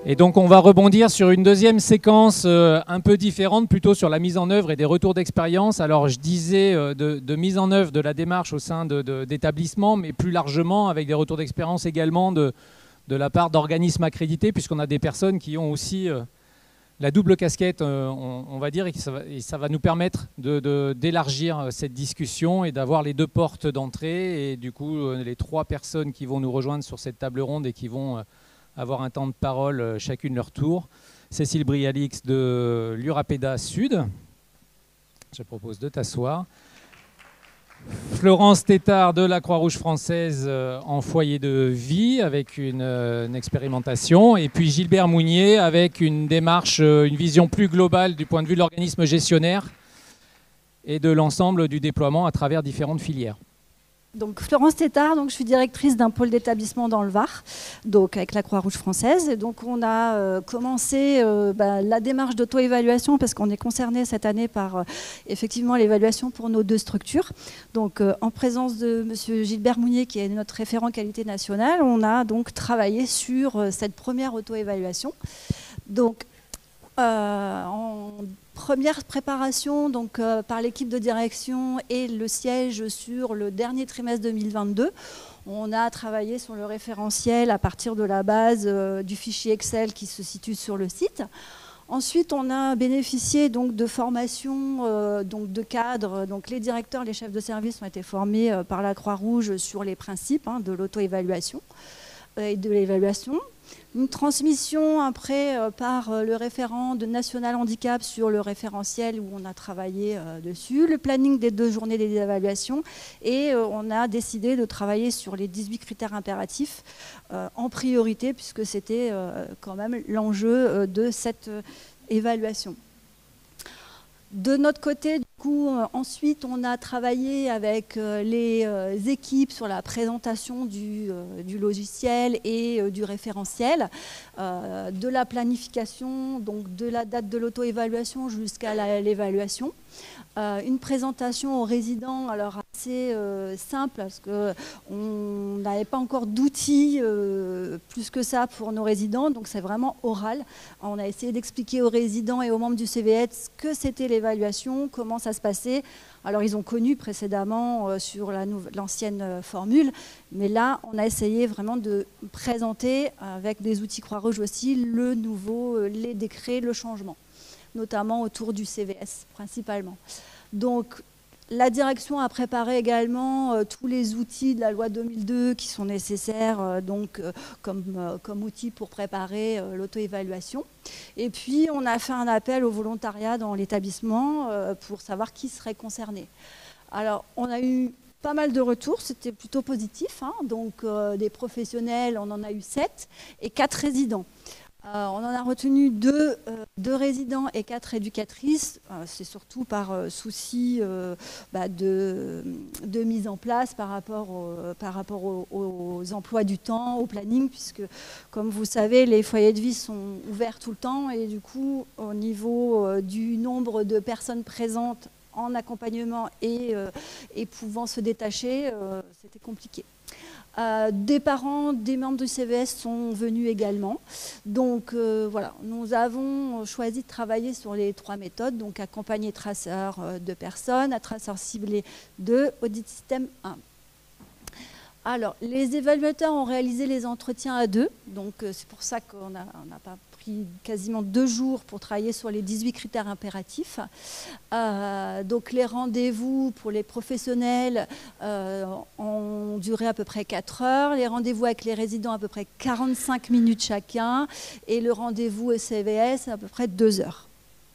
Et donc on va rebondir sur une deuxième séquence un peu différente, plutôt sur la mise en œuvre et des retours d'expérience. Alors je disais de mise en œuvre de la démarche au sein d'établissements, mais plus largement avec des retours d'expérience également de la part d'organismes accrédités, puisqu'on a des personnes qui ont aussi la double casquette, on va dire, et ça va nous permettre d'élargir cette discussion et d'avoir les deux portes d'entrée. Et du coup, les trois personnes qui vont nous rejoindre sur cette table ronde et qui vont avoir un temps de parole chacune leur tour. Cécile Brialix de l'Urapeda Sud. Je propose de t'asseoir. Florence Tétard de la Croix-Rouge française en foyer de vie avec une expérimentation. Et puis Gilbert Mounier avec une démarche, une vision plus globale du point de vue de l'organisme gestionnaire et de l'ensemble du déploiement à travers différentes filières. Donc Florence Tétard, donc je suis directrice d'un pôle d'établissement dans le Var, donc avec la Croix-Rouge française. Et donc on a commencé la démarche d'auto-évaluation parce qu'on est concerné cette année par effectivement l'évaluation pour nos deux structures. Donc en présence de Monsieur Gilbert Mounier, qui est notre référent qualité nationale, on a donc travaillé sur cette première auto-évaluation. Donc en première préparation donc, par l'équipe de direction et le siège sur le dernier trimestre 2022. On a travaillé sur le référentiel à partir de la base du fichier Excel qui se situe sur le site. Ensuite, on a bénéficié donc, de formations donc, de cadres. Donc, les directeurs, les chefs de service ont été formés par la Croix-Rouge sur les principes de l'auto-évaluation et de l'évaluation. Une transmission après par le référent de National Handicap sur le référentiel où on a travaillé dessus, le planning des 2 journées d'évaluation et on a décidé de travailler sur les 18 critères impératifs en priorité puisque c'était quand même l'enjeu de cette évaluation. De notre côté, du coup, ensuite, on a travaillé avec les équipes sur la présentation du logiciel et du référentiel, de la planification, donc de la date de l'auto-évaluation jusqu'à l'évaluation. Une présentation aux résidents, alors assez simple, parce qu'on n'avait pas encore d'outils plus que ça pour nos résidents, donc c'est vraiment oral. On a essayé d'expliquer aux résidents et aux membres du CVS ce que c'était l'évaluation, comment ça se passait. Alors ils ont connu précédemment sur l'ancienne formule, mais là on a essayé vraiment de présenter avec des outils Croix-Rouge aussi le nouveau, les décrets, le changement, notamment autour du CVS principalement. Donc la direction a préparé également tous les outils de la loi 2002 qui sont nécessaires comme outils pour préparer l'auto-évaluation. Et puis on a fait un appel au volontariat dans l'établissement pour savoir qui serait concerné. Alors on a eu pas mal de retours, c'était plutôt positif, donc des professionnels, on en a eu 7 et 4 résidents. On en a retenu 2 résidents et 4 éducatrices. C'est surtout par souci de mise en place par rapport aux emplois du temps, au planning, puisque, comme vous savez, les foyers de vie sont ouverts tout le temps et du coup, au niveau du nombre de personnes présentes en accompagnement et pouvant se détacher, c'était compliqué. Des parents, des membres du CVS sont venus également. Donc voilà, nous avons choisi de travailler sur les 3 méthodes, donc accompagner traceur de personnes, à traceur ciblé 2, audit système 1. Alors, les évaluateurs ont réalisé les entretiens à 2, donc c'est pour ça qu'on n'a pas pris quasiment 2 jours pour travailler sur les 18 critères impératifs. Donc les rendez-vous pour les professionnels ont duré à peu près 4 heures, les rendez-vous avec les résidents à peu près 45 minutes chacun, et le rendez-vous au CVS à peu près 2 heures.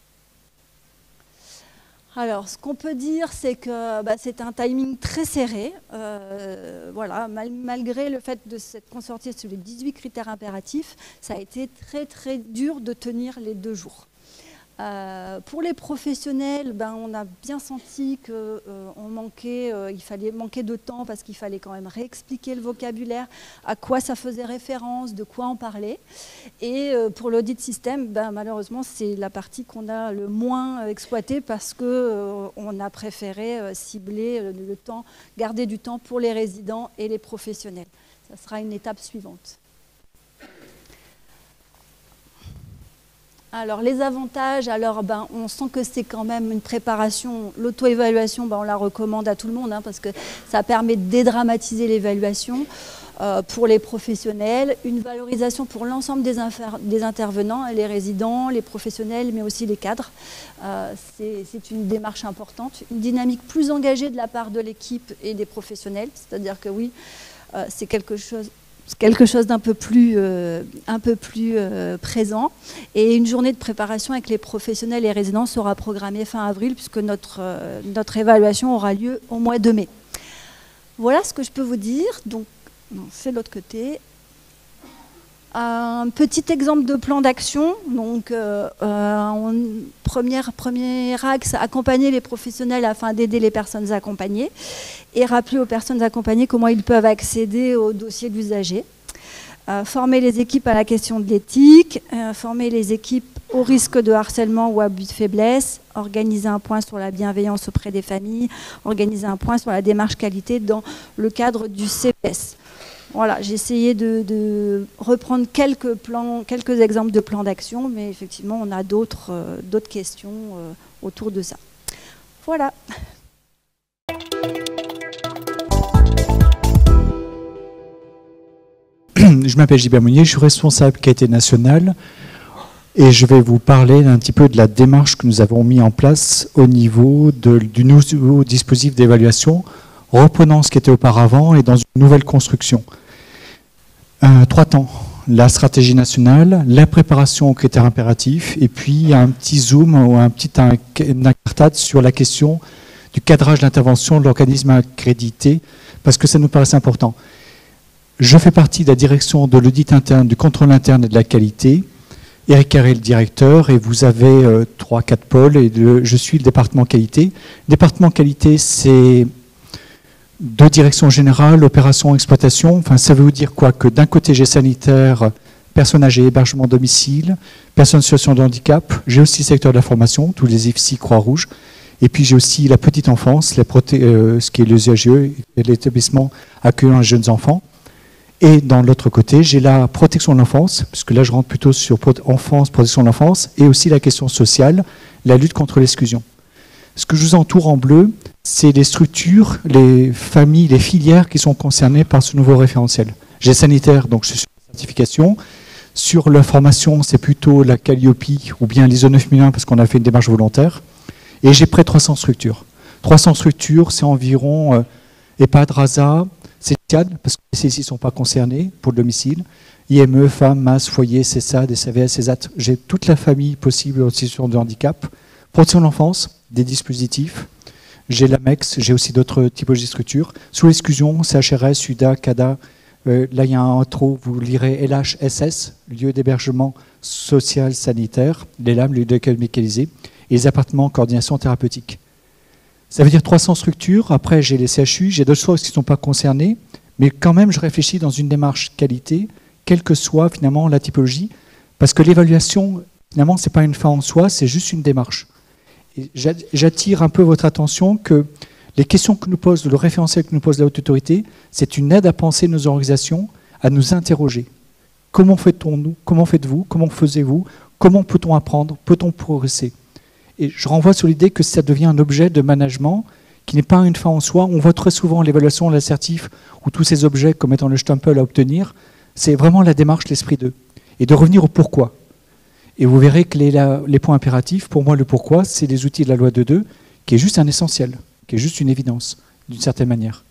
Alors, ce qu'on peut dire, c'est que c'est un timing très serré. Voilà, malgré le fait de s'être consorti sur les 18 critères impératifs, ça a été très très dur de tenir les 2 jours. Pour les professionnels, on a bien senti qu'on manquait, il manquait de temps parce qu'il fallait quand même réexpliquer le vocabulaire, à quoi ça faisait référence, de quoi on parlait. Et pour l'audit système, malheureusement, c'est la partie qu'on a le moins exploitée parce qu'on a préféré cibler le temps, garder du temps pour les résidents et les professionnels. Ça sera une étape suivante. Alors les avantages, alors on sent que c'est quand même une préparation, l'auto-évaluation, on la recommande à tout le monde, parce que ça permet de dédramatiser l'évaluation pour les professionnels, une valorisation pour l'ensemble des intervenants, les résidents, les professionnels, mais aussi les cadres. C'est une démarche importante, une dynamique plus engagée de la part de l'équipe et des professionnels, c'est-à-dire que oui, c'est quelque chose d'un peu plus, présent. Et une journée de préparation avec les professionnels et résidents sera programmée fin avril, puisque notre évaluation aura lieu au mois de mai. Voilà ce que je peux vous dire. Donc, c'est de l'autre côté. Un petit exemple de plan d'action. Donc, premier axe, accompagner les professionnels afin d'aider les personnes accompagnées et rappeler aux personnes accompagnées comment ils peuvent accéder au dossier d'usager. Former les équipes à la question de l'éthique, former les équipes au risque de harcèlement ou abus de faiblesse, organiser un point sur la bienveillance auprès des familles, organiser un point sur la démarche qualité dans le cadre du CPS. Voilà, j'ai essayé de reprendre quelques exemples de plans d'action, mais effectivement, on a d'autres questions autour de ça. Voilà. Je m'appelle Gilbert Monnier, je suis responsable qualité nationale et je vais vous parler un petit peu de la démarche que nous avons mis en place au niveau du nouveau dispositif d'évaluation, reprenant ce qui était auparavant et dans une nouvelle construction. 3 temps, la stratégie nationale, la préparation aux critères impératifs et puis un petit zoom ou une incartade sur la question du cadrage d'intervention de l'organisme accrédité parce que ça nous paraissait important. Je fais partie de la direction de l'audit interne, du contrôle interne et de la qualité. Eric Carré, le directeur, et vous avez 3-4 pôles, et je suis le département qualité. Le département qualité, c'est 2 directions générales, opération, exploitation. Enfin, ça veut dire quoi? Que d'un côté, j'ai sanitaire, personnes âgées, hébergement domicile, personnes en situation de handicap. J'ai aussi le secteur de la formation, tous les IFSI, Croix-Rouge. Et puis j'ai aussi la petite enfance, ce qui est les UAGE, l'établissement accueillant les jeunes enfants. Et dans l'autre côté, j'ai la protection de l'enfance, parce que là je rentre plutôt sur enfance, protection de l'enfance, et aussi la question sociale, la lutte contre l'exclusion. Ce que je vous entoure en bleu, c'est les structures, les familles, les filières qui sont concernées par ce nouveau référentiel. J'ai sanitaire, donc je suis sur la certification. Sur la formation, c'est plutôt la Calliope ou bien l'ISO 9001, parce qu'on a fait une démarche volontaire. Et j'ai près de 300 structures. 300 structures, c'est environ EHPAD, RASA, CETIAD, parce que ces ici ne sont pas concernés pour le domicile, IME, femmes, MAS, foyer, CESAD, SAVS, CESAT. J'ai toute la famille possible en situation de handicap. Protection de l'enfance, des dispositifs. J'ai l'AMEX, j'ai aussi d'autres typologies de structures. Sous l'exclusion, CHRS, UDA, CADA. Là, il y a un intro, vous lirez LHSS, lieu d'hébergement social sanitaire, les LAM, lieu d'accueil mécanisé, et les appartements en coordination thérapeutique. Ça veut dire 300 structures. Après, j'ai les CHU, j'ai d'autres choses qui ne sont pas concernées, mais quand même, je réfléchis dans une démarche qualité, quelle que soit finalement la typologie, parce que l'évaluation, finalement, ce n'est pas une fin en soi, c'est juste une démarche. Et j'attire un peu votre attention que les questions que nous pose, le référentiel que nous pose la haute autorité, c'est une aide à penser nos organisations, à nous interroger. Comment fait-on-nous? Comment faites-vous? Comment faisiez-vous? Comment peut-on apprendre? Peut-on progresser? Et je renvoie sur l'idée que ça devient un objet de management qui n'est pas une fin en soi. On voit très souvent l'évaluation, l'assertif ou tous ces objets comme étant le stempel à obtenir. C'est vraiment la démarche, l'esprit d'eux. Et de revenir au pourquoi. Et vous verrez que les points impératifs, pour moi, le pourquoi, c'est les outils de la loi 2.2, qui est juste un essentiel, qui est juste une évidence, d'une certaine manière.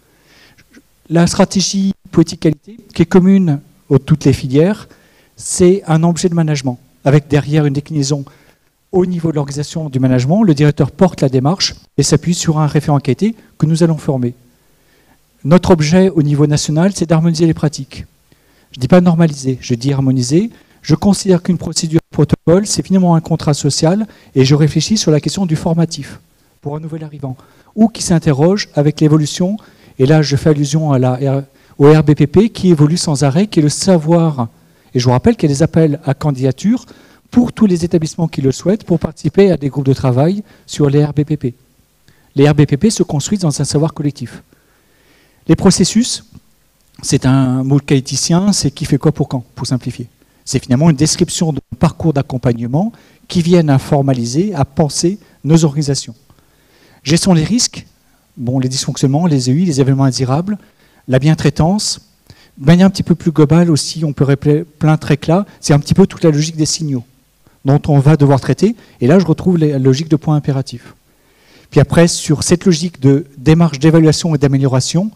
La stratégie politique-qualité, qui est commune à toutes les filières, c'est un objet de management, avec derrière une déclinaison au niveau de l'organisation du management. Le directeur porte la démarche et s'appuie sur un référent qualité que nous allons former. Notre objet au niveau national, c'est d'harmoniser les pratiques. Je ne dis pas normaliser, je dis harmoniser. Je considère qu'une procédure protocole, c'est finalement un contrat social et je réfléchis sur la question du formatif pour un nouvel arrivant ou qui s'interroge avec l'évolution. Et là, je fais allusion au RBPP qui évolue sans arrêt, qui est le savoir. Et je vous rappelle qu'il y a des appels à candidature pour tous les établissements qui le souhaitent pour participer à des groupes de travail sur les RBPP. Les RBPP se construisent dans un savoir collectif. Les processus, c'est un mot qualiticien, c'est qui fait quoi pour quand, pour simplifier. C'est finalement une description de parcours d'accompagnement qui viennent à formaliser, à penser nos organisations. Gestion des risques, bon, les dysfonctionnements, les EI, les événements indésirables, la bientraitance. De manière un petit peu plus globale aussi, on peut rappeler plein de traits là, c'est un petit peu toute la logique des signaux dont on va devoir traiter. Et là, je retrouve la logique de points impératifs. Puis après, sur cette logique de démarche d'évaluation et d'amélioration,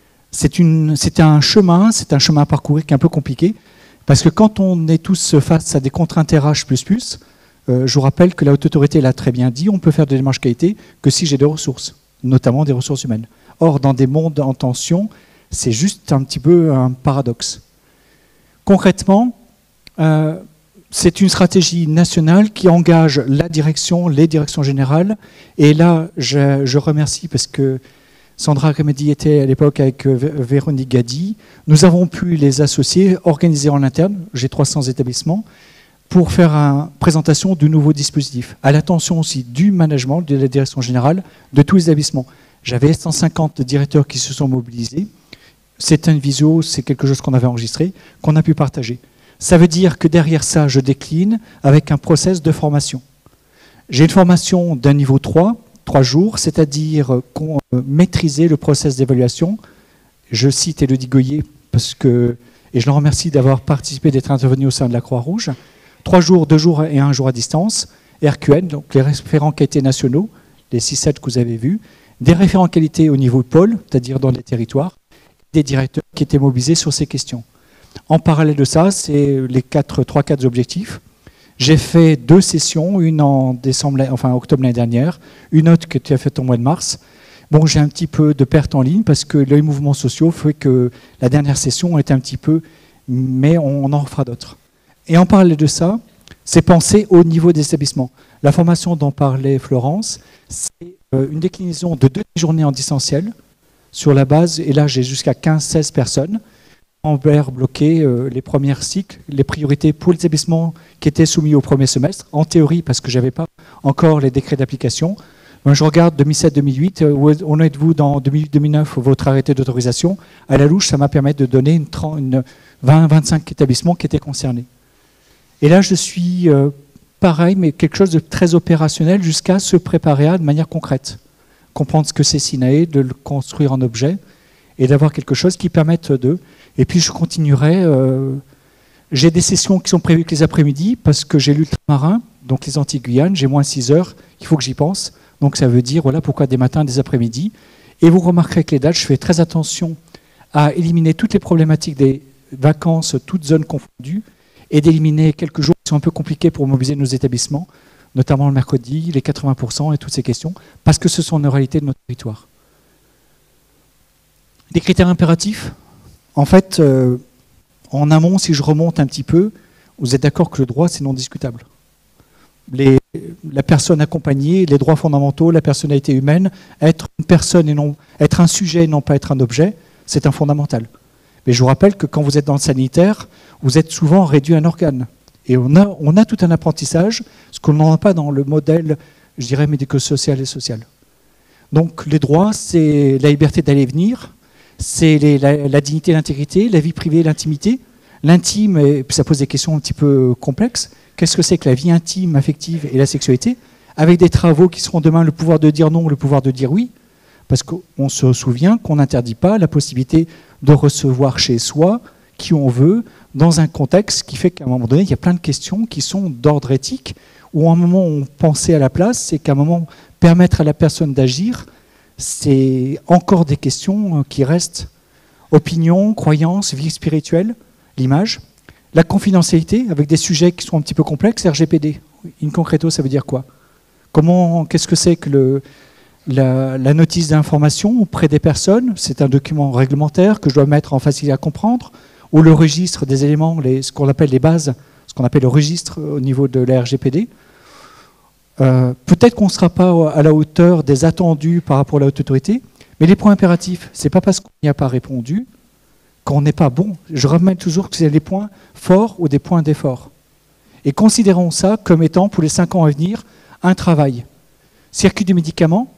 c'est un chemin à parcourir qui est un peu compliqué, parce que quand on est tous face à des contraintes RH++, je vous rappelle que la Haute Autorité l'a très bien dit, on peut faire des démarches qualité que si j'ai des ressources, notamment des ressources humaines. Or, dans des mondes en tension, c'est juste un petit peu un paradoxe. Concrètement, c'est une stratégie nationale qui engage la direction, les directions générales. Et là, je remercie parce que Sandra Remedi était à l'époque avec Véronique Gadi. Nous avons pu les associer, organiser en interne, j'ai 300 établissements, pour faire une présentation du nouveau dispositif, à l'attention aussi du management, de la direction générale, de tous les établissements. J'avais 150 directeurs qui se sont mobilisés. C'est une visio, c'est quelque chose qu'on avait enregistré, qu'on a pu partager. Ça veut dire que derrière ça, je décline avec un process de formation. J'ai une formation d'un niveau 3 jours, c'est-à-dire maîtriser le process d'évaluation. Je cite Élodie Goyer, et je le remercie d'avoir participé, d'être intervenu au sein de la Croix-Rouge. 3 jours, 2 jours et 1 jour à distance. RQN, donc les référents qualité nationaux, les 6-7 que vous avez vus. Des référents qualité au niveau pôle, c'est-à-dire dans les territoires. Des directeurs qui étaient mobilisés sur ces questions. En parallèle de ça, c'est les 3-4 objectifs. J'ai fait 2 sessions, une en octobre l'année dernière, une autre que tu as faite au mois de mars. Bon, j'ai un petit peu de perte en ligne parce que les mouvements sociaux fait que la dernière session était un petit peu, mais on en refera d'autres. Et en parallèle de ça, c'est penser au niveau des établissements. La formation dont parlait Florence, c'est une déclinaison de 2 journées en distanciel sur la base, et là j'ai jusqu'à 15-16 personnes, en vert bloqué les premiers cycles, les priorités pour les établissements qui étaient soumis au premier semestre, en théorie parce que je n'avais pas encore les décrets d'application. Je regarde 2007-2008, où en êtes-vous dans 2008-2009, votre arrêté d'autorisation. À la louche, ça m'a permis de donner une 20-25 établissements qui étaient concernés. Et là, je suis pareil, mais quelque chose de très opérationnel jusqu'à se préparer de manière concrète. Comprendre ce que c'est SINAE, de le construire en objet et d'avoir quelque chose qui permette de... Et puis je continuerai, j'ai des sessions qui sont prévues que les après-midi parce que j'ai l'ultramarin, donc les Antilles-Guyane, j'ai moins 6 heures, il faut que j'y pense. Donc ça veut dire, voilà pourquoi des matins, des après-midi. Et vous remarquerez que les dates, je fais très attention à éliminer toutes les problématiques des vacances, toutes zones confondues, et d'éliminer quelques jours qui sont un peu compliqués pour mobiliser nos établissements, notamment le mercredi, les 80% et toutes ces questions, parce que ce sont nos réalités de notre territoire. Des critères impératifs. En fait, en amont, si je remonte un petit peu, vous êtes d'accord que le droit, c'est non discutable. La personne accompagnée, les droits fondamentaux, la personnalité humaine, être une personne et non être un sujet et non pas être un objet, c'est un fondamental. Mais je vous rappelle que quand vous êtes dans le sanitaire, vous êtes souvent réduit à un organe. Et on a tout un apprentissage, ce qu'on n'en a pas dans le modèle, je dirais, médico-social et social. Donc les droits, c'est la liberté d'aller et venir, c'est la dignité, l'intégrité, la vie privée, l'intimité. L'intime, et puis ça pose des questions un petit peu complexes. Qu'est-ce que c'est que la vie intime, affective et la sexualité? Avec des travaux qui seront demain le pouvoir de dire non, le pouvoir de dire oui. Parce qu'on se souvient qu'on n'interdit pas la possibilité de recevoir chez soi qui on veut, dans un contexte qui fait qu'à un moment donné, il y a plein de questions qui sont d'ordre éthique, où à un moment on pensait à la place, c'est qu'à un moment, permettre à la personne d'agir, c'est encore des questions qui restent. Opinion, croyance, vie spirituelle, l'image. La confidentialité, avec des sujets qui sont un petit peu complexes, RGPD. In concreto, ça veut dire quoi? Qu'est-ce que c'est que la notice d'information auprès des personnes? C'est un document réglementaire que je dois mettre en facilité à comprendre, ou le registre des éléments, ce qu'on appelle les bases, ce qu'on appelle le registre au niveau de la RGPD. Peut-être qu'on ne sera pas à la hauteur des attendus par rapport à la haute autorité, mais les points impératifs, ce n'est pas parce qu'on n'y a pas répondu qu'on n'est pas bon. Je ramène toujours que c'est des points forts ou des points d'effort. Et considérons ça comme étant, pour les 5 ans à venir, un travail. Circuit du médicament,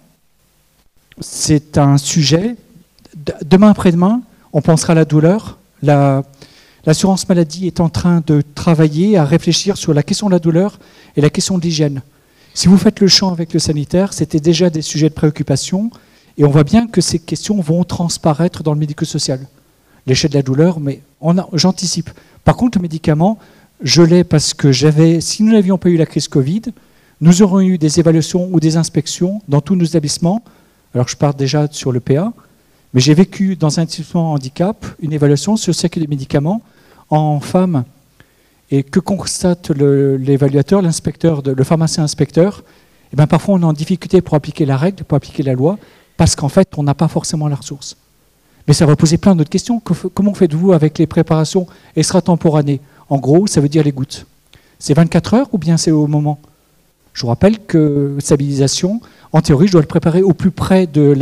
c'est un sujet. Demain après-demain, on pensera à la douleur, la L'assurance maladie est en train de travailler, à réfléchir sur la question de la douleur et la question de l'hygiène. Si vous faites le champ avec le sanitaire, c'était déjà des sujets de préoccupation, et on voit bien que ces questions vont transparaître dans le médico-social. L'échelle de la douleur, mais j'anticipe. Par contre, le médicament, je l'ai parce que si nous n'avions pas eu la crise Covid, nous aurions eu des évaluations ou des inspections dans tous nos établissements. Alors je pars déjà sur le PA, mais j'ai vécu dans un établissement handicap une évaluation sur le cycle des médicaments en femmes. Et que constate l'évaluateur, l'inspecteur, le pharmacien inspecteur? Eh bien, parfois on est en difficulté pour appliquer la règle, pour appliquer la loi, parce qu'en fait on n'a pas forcément la ressource. Mais ça va poser plein d'autres questions. Comment faites-vous avec les préparations extratemporanées? En gros, ça veut dire les gouttes. C'est 24 heures ou bien c'est au moment? Je vous rappelle que stabilisation, en théorie, je dois le préparer au plus près de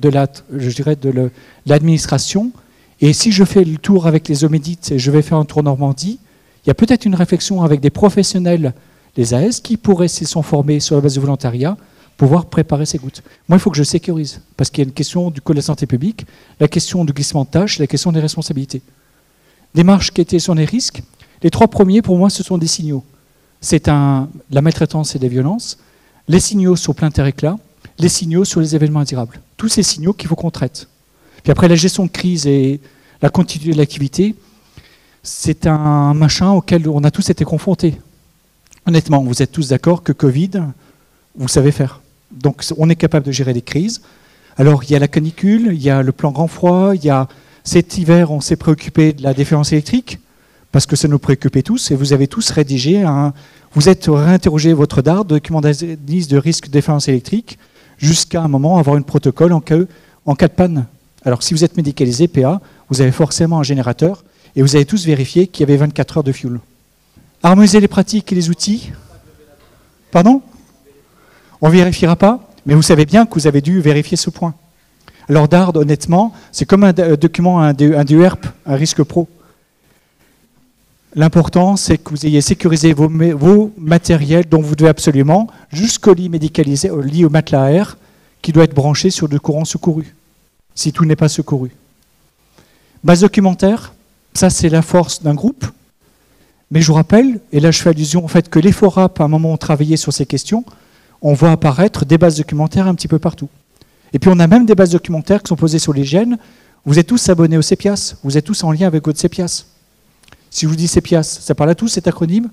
l'administration. Et si je fais le tour avec les Omédites et je vais faire un tour Normandie, il y a peut-être une réflexion avec des professionnels, les AS, qui pourraient, s'ils sont formés sur la base du volontariat, pouvoir préparer ces gouttes. Moi, il faut que je sécurise, parce qu'il y a une question du code de la santé publique, la question du glissement de tâches, la question des responsabilités. Démarche qui était sur les risques. Les 3 premiers, pour moi, ce sont des signaux. C'est la maltraitance et des violences, les signaux sur plein terre éclat, les signaux sur les événements indésirables. Tous ces signaux qu'il faut qu'on traite. Puis après, la gestion de crise et la continuité de l'activité, c'est un machin auquel on a tous été confrontés. Honnêtement, vous êtes tous d'accord que Covid, vous savez faire. Donc on est capable de gérer des crises. Alors il y a la canicule, il y a le plan grand froid, il y a cet hiver, on s'est préoccupé de la défaillance électrique, parce que ça nous préoccupait tous, et vous avez tous rédigé, vous êtes réinterrogé votre DARD, document d'analyse de risque de défaillance électrique, jusqu'à un moment avoir un protocole en cas de panne. Alors si vous êtes médicalisé, PA, vous avez forcément un générateur, et vous avez tous vérifié qu'il y avait 24 heures de fuel. Harmoniser les pratiques et les outils. Pardon? On ne vérifiera pas, mais vous savez bien que vous avez dû vérifier ce point. Alors DARD, honnêtement, c'est comme un document, un DERP, un risque pro. L'important, c'est que vous ayez sécurisé vos matériels dont vous devez absolument, jusqu'au lit médicalisé, au lit au matelas à air, qui doit être branché sur du courant secouru, si tout n'est pas secouru. Base documentaire, ça c'est la force d'un groupe. Mais je vous rappelle, et là je fais allusion au fait que les FORAP, à un moment, ont travaillé sur ces questions, on voit apparaître des bases documentaires un petit peu partout. Et puis on a même des bases documentaires qui sont posées sur l'hygiène. Vous êtes tous abonnés au CEPIAS, vous êtes tous en lien avec votre CEPIAS. Si je vous dis CEPIAS, ça parle à tous cet acronyme?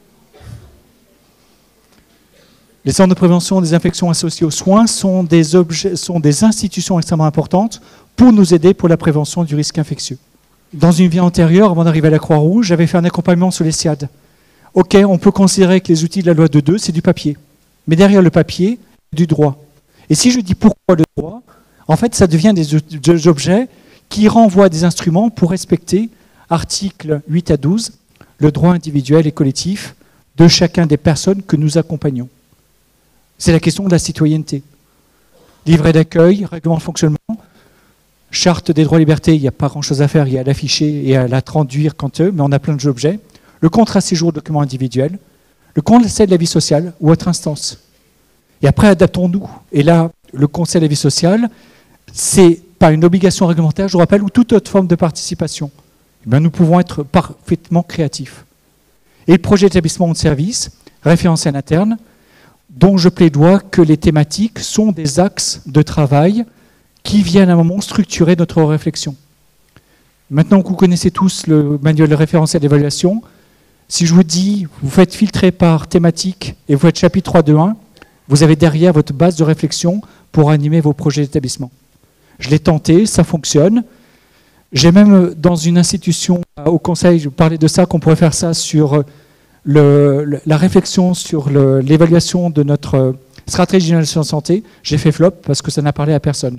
Les centres de prévention des infections associées aux soins sont des institutions extrêmement importantes pour nous aider pour la prévention du risque infectieux. Dans une vie antérieure, avant d'arriver à la Croix-Rouge, j'avais fait un accompagnement sur les SIAD. Ok, on peut considérer que les outils de la loi de 2, c'est du papier. Mais derrière le papier, du droit. Et si je dis pourquoi le droit, en fait, ça devient des objets qui renvoient à des instruments pour respecter, articles 8 à 12, le droit individuel et collectif de chacun des personnes que nous accompagnons. C'est la question de la citoyenneté. Livret d'accueil, règlement de fonctionnement, charte des droits et libertés, il n'y a pas grand-chose à faire, il y a à l'afficher et à la traduire quand eux, mais on a plein d'objets. Le contrat séjour, document individuel, le conseil de la vie sociale ou autre instance. Et après, adaptons-nous. Et là, le conseil de la vie sociale, c'est pas une obligation réglementaire, je vous rappelle, ou toute autre forme de participation. Eh bien, nous pouvons être parfaitement créatifs. Et le projet d'établissement ou de service, référentiel interne, dont je plaidoie que les thématiques sont des axes de travail qui viennent à un moment structurer notre réflexion. Maintenant que vous connaissez tous le manuel de référentiel d'évaluation, si je vous dis, vous faites filtrer par thématique et vous faites chapitre 3 de 1, vous avez derrière votre base de réflexion pour animer vos projets d'établissement. Je l'ai tenté, ça fonctionne. J'ai même dans une institution au conseil, je parlais de ça, qu'on pourrait faire ça sur la réflexion sur l'évaluation de notre stratégie générale de santé. J'ai fait flop parce que ça n'a parlé à personne.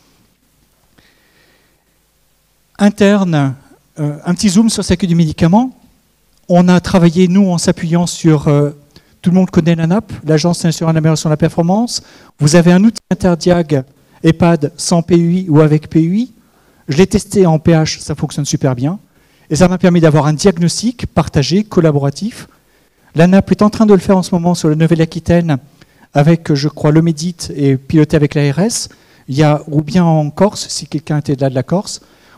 Interne, un petit zoom sur l'accueil du médicament. On a travaillé, nous, en s'appuyant sur, tout le monde connaît l'ANAP, l'Agence nationale d'amélioration de la performance. Vous avez un outil interdiag EHPAD sans PUI ou avec PUI. Je l'ai testé en PH, ça fonctionne super bien. Et ça m'a permis d'avoir un diagnostic partagé, collaboratif. L'ANAP est en train de le faire en ce moment sur la Nouvelle-Aquitaine avec, je crois, l'Omédite et piloté avec l'ARS. Il y a, ou bien en Corse, si quelqu'un était là de la Corse,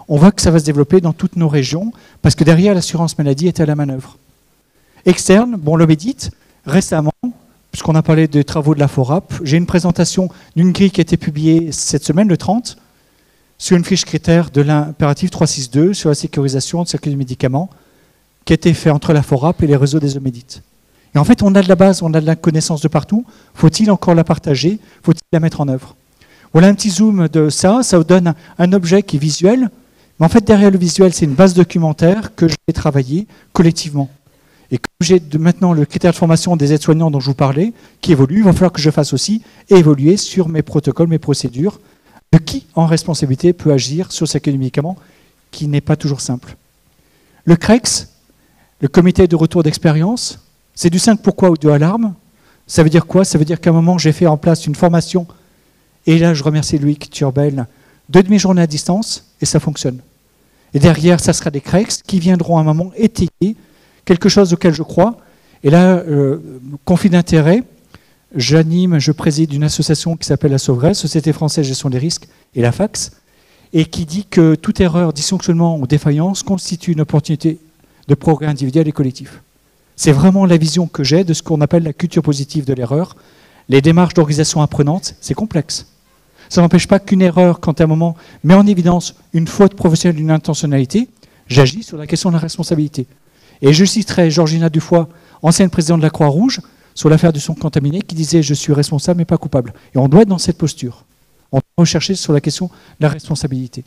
on voit que ça va se développer dans toutes nos régions, parce que derrière, l'assurance maladie est à la manœuvre. Externe, bon, l'Obédite, récemment, puisqu'on a parlé des travaux de la FORAP, j'ai une présentation d'une grille qui a été publiée cette semaine, le 30, sur une fiche critère de l'impératif 362 sur la sécurisation de circuits de médicaments, qui a été fait entre la FORAP et les réseaux des Obédites. Et en fait, on a de la base, on a de la connaissance de partout. Faut-il encore la partager? Faut-il la mettre en œuvre? Voilà un petit zoom de ça. Ça vous donne un objet qui est visuel. Mais en fait, derrière le visuel, c'est une base documentaire que je vais travailler collectivement. Et comme j'ai maintenant le critère de formation des aides-soignants dont je vous parlais, qui évolue, il va falloir que je fasse aussi évoluer sur mes protocoles, mes procédures, de qui en responsabilité peut agir sur ce circuit du médicament, qui n'est pas toujours simple. Le CREX, le comité de retour d'expérience, c'est du 5 pourquoi ou du alarme. Ça veut dire quoi? Ça veut dire qu'à un moment, j'ai fait en place une formation, et là, je remercie Loïc Turbel, 2 demi-journées à distance, et ça fonctionne. Et derrière, ça sera des CREX qui viendront à un moment étayer quelque chose auquel je crois. Et là, conflit d'intérêt, je préside une association qui s'appelle la Sauveresse, Société française de gestion des risques, et la FAX, et qui dit que toute erreur, dysfonctionnement ou défaillance constitue une opportunité de progrès individuel et collectif. C'est vraiment la vision que j'ai de ce qu'on appelle la culture positive de l'erreur. Les démarches d'organisation apprenante, c'est complexe. Ça n'empêche pas qu'une erreur, quand à un moment met en évidence une faute professionnelle, une intentionnalité, j'agis sur la question de la responsabilité. Et je citerai Georgina Dufoy, ancienne présidente de la Croix-Rouge, sur l'affaire du son contaminé, qui disait « je suis responsable mais pas coupable ». Et on doit être dans cette posture. On doit rechercher sur la question de la responsabilité.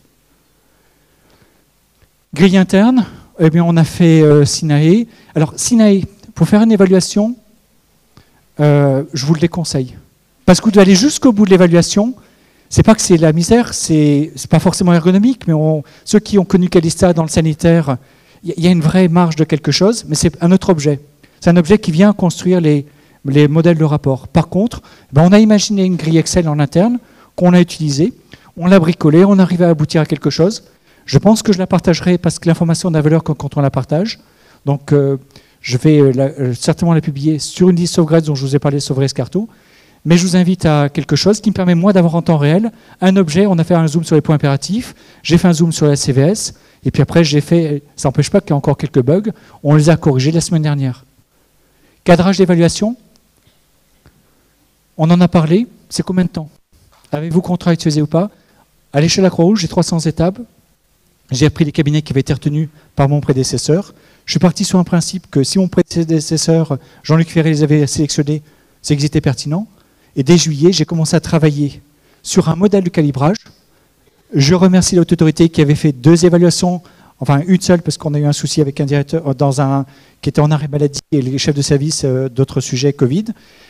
Grille interne, eh bien, on a fait SINAE. Alors, SINAE, pour faire une évaluation, je vous le déconseille. Parce que vous devez aller jusqu'au bout de l'évaluation. C'est pas que c'est la misère, c'est pas forcément ergonomique, mais ceux qui ont connu Calista dans le sanitaire, il y a une vraie marge de quelque chose, mais c'est un autre objet. C'est un objet qui vient construire les modèles de rapport. Par contre, on a imaginé une grille Excel en interne qu'on a utilisée, on l'a bricolée, on arrive à aboutir à quelque chose. Je pense que je la partagerai parce que l'information n'a valeur que quand on la partage. Donc, je vais certainement la publier sur une liste sauvegarde dont je vous ai parlé, Sauvegarde Carto. Mais je vous invite à quelque chose qui me permet, moi, d'avoir en temps réel un objet. On a fait un zoom sur les points impératifs, j'ai fait un zoom sur la CVS, et puis après, ça n'empêche pas qu'il y a encore quelques bugs. On les a corrigés la semaine dernière. Cadrage d'évaluation, on en a parlé. C'est combien de temps? Avez-vous contractualisé ou pas? À l'échelle de la Croix-Rouge, j'ai 300 étapes. J'ai appris les cabinets qui avaient été retenus par mon prédécesseur. Je suis parti sur un principe que si mon prédécesseur, Jean-Luc Ferré, les avait sélectionnés, c'est qu'ils étaient pertinents. Et dès juillet, j'ai commencé à travailler sur un modèle de calibrage. Je remercie l'autre autorité qui avait fait 2 évaluations, enfin une seule parce qu'on a eu un souci avec un directeur qui était en arrêt maladie et les chefs de service d'autres sujets Covid.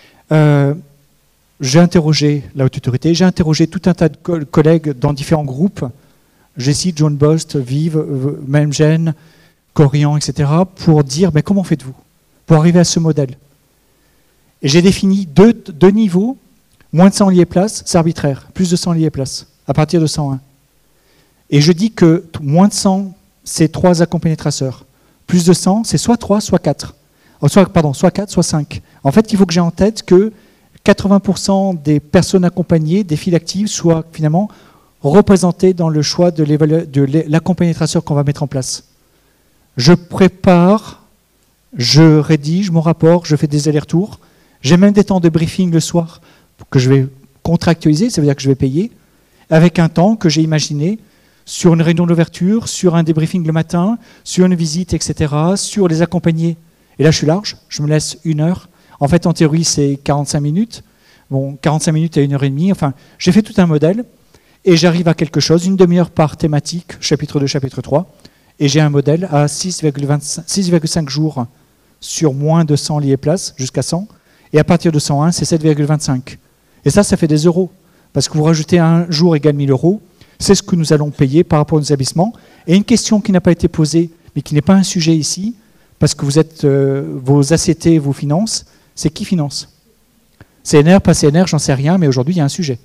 J'ai interrogé la haute autorité, j'ai interrogé tout un tas de collègues dans différents groupes. J'ai cité John Bost, Vive, Memgen, Corian, etc. pour dire comment faites-vous pour arriver à ce modèle. Et j'ai défini deux niveaux, moins de 100 lits et places, c'est arbitraire, plus de 100 lits et places, à partir de 101. Et je dis que moins de 100, c'est 3 accompagnés traceurs. Plus de 100, c'est soit 3, soit 4. Soit 4, soit 5. En fait, il faut que j'ai en tête que 80% des personnes accompagnées, des files actives, soient finalement représentées dans le choix de l'accompagné traceur qu'on va mettre en place. Je prépare, je rédige mon rapport, je fais des allers-retours. J'ai même des temps de briefing le soir que je vais contractualiser, ça veut dire que je vais payer, avec un temps que j'ai imaginé sur une réunion d'ouverture, sur un débriefing le matin, sur une visite, etc., sur les accompagnés. Et là, je suis large, je me laisse 1 heure. En fait, en théorie, c'est 45 minutes. Bon, 45 minutes à 1h30. Enfin, j'ai fait tout un modèle et j'arrive à quelque chose, 1 demi-heure par thématique, chapitre 2, chapitre 3. Et j'ai un modèle à 6,5 jours sur moins de 100 lits et places, jusqu'à 100. Et à partir de 101, c'est 7,25. Et ça fait des euros. Parce que vous rajoutez un jour égale 1 000 euros, c'est ce que nous allons payer par rapport aux établissements. Et une question qui n'a pas été posée, mais qui n'est pas un sujet ici, parce que vous êtes vos ACT vous financent, c'est qui finance? CNR, pas CNR, j'en sais rien, mais aujourd'hui, il y a un sujet.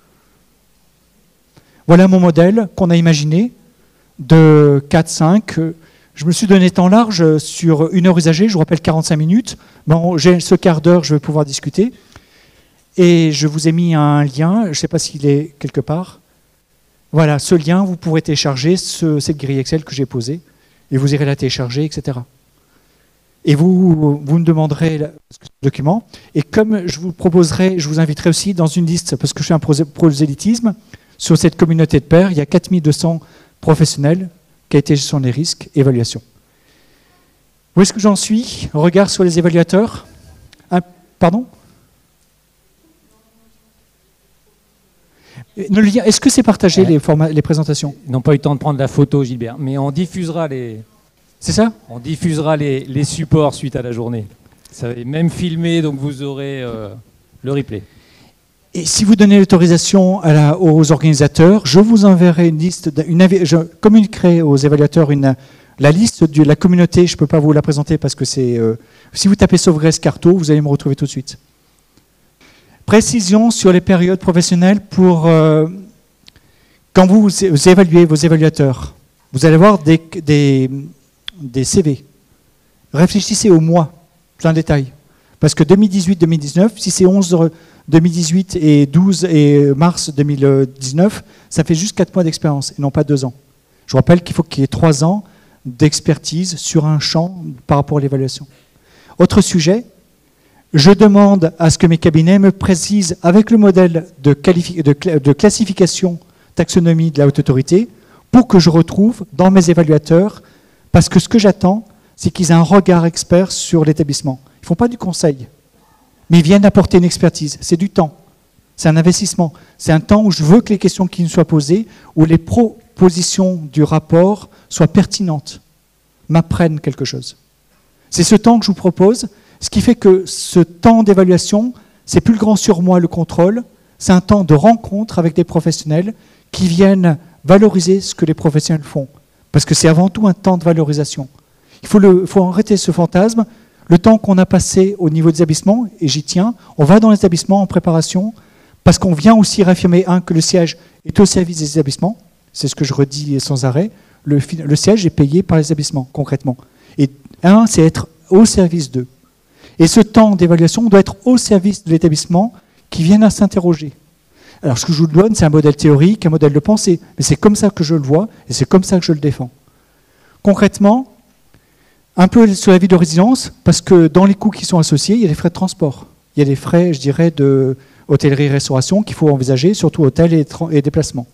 Voilà mon modèle qu'on a imaginé de 4-5. Je me suis donné temps large sur 1 heure usagée, je vous rappelle 45 minutes. Bon, j'ai ce quart d'heure, je vais pouvoir discuter. Et je vous ai mis un lien, je ne sais pas s'il est quelque part. Voilà, ce lien, vous pourrez télécharger cette grille Excel que j'ai posée, et vous irez la télécharger, etc. Et vous me demanderez le document. Et comme je vous proposerai, je vous inviterai aussi dans une liste, parce que je fais un prosélytisme, sur cette communauté de pairs, il y a 4200 professionnels, qualité, gestion des risques, évaluation. Où est-ce que j'en suis? Regard sur les évaluateurs. Pardon? Est-ce que c'est partagé les présentations? Ils n'ont pas eu le temps de prendre la photo, Gilbert, mais on diffusera les... C'est ça? On diffusera les supports suite à la journée. Ça va même filmé, donc vous aurez le replay. Et si vous donnez l'autorisation aux organisateurs, je vous enverrai une liste, je communiquerai aux évaluateurs la liste de la communauté. Je ne peux pas vous la présenter parce que c'est... si vous tapez Sauvegrèce Carto, vous allez me retrouver tout de suite. Précision sur les périodes professionnelles pour... quand vous évaluez vos évaluateurs, vous allez avoir des CV. Réfléchissez au mois, plein détail. Parce que 2018-2019, si c'est 11 2018 et 12 et mars 2019, ça fait juste 4 mois d'expérience et non pas 2 ans. Je vous rappelle qu'il faut qu'il y ait 3 ans d'expertise sur un champ par rapport à l'évaluation. Autre sujet, je demande à ce que mes cabinets me précisent avec le modèle de classification taxonomie de la haute autorité pour que je retrouve dans mes évaluateurs, parce que ce que j'attends, c'est qu'ils aient un regard expert sur l'établissement. Ils ne font pas du conseil, mais ils viennent apporter une expertise. C'est du temps, c'est un investissement. C'est un temps où je veux que les questions qui nous soient posées, où les propositions du rapport soient pertinentes, m'apprennent quelque chose. C'est ce temps que je vous propose, ce qui fait que ce temps d'évaluation, c'est plus le grand surmoi, le contrôle, c'est un temps de rencontre avec des professionnels qui viennent valoriser ce que les professionnels font. Parce que c'est avant tout un temps de valorisation. Il faut arrêter ce fantasme. Le temps qu'on a passé au niveau des établissements, et j'y tiens, on va dans les établissements en préparation, parce qu'on vient aussi réaffirmer, que le siège est au service des établissements, c'est ce que je redis sans arrêt, le siège est payé par les établissements, concrètement. Et c'est être au service d'eux. Et ce temps d'évaluation doit être au service de l'établissement qui viennent à s'interroger. Alors ce que je vous donne, c'est un modèle théorique, un modèle de pensée, mais c'est comme ça que je le vois, et c'est comme ça que je le défends. Concrètement, un peu sur la vie de résidence, parce que dans les coûts qui sont associés, il y a des frais de transport. Il y a des frais, je dirais, de hôtellerie-restauration qu'il faut envisager, surtout hôtel et déplacement.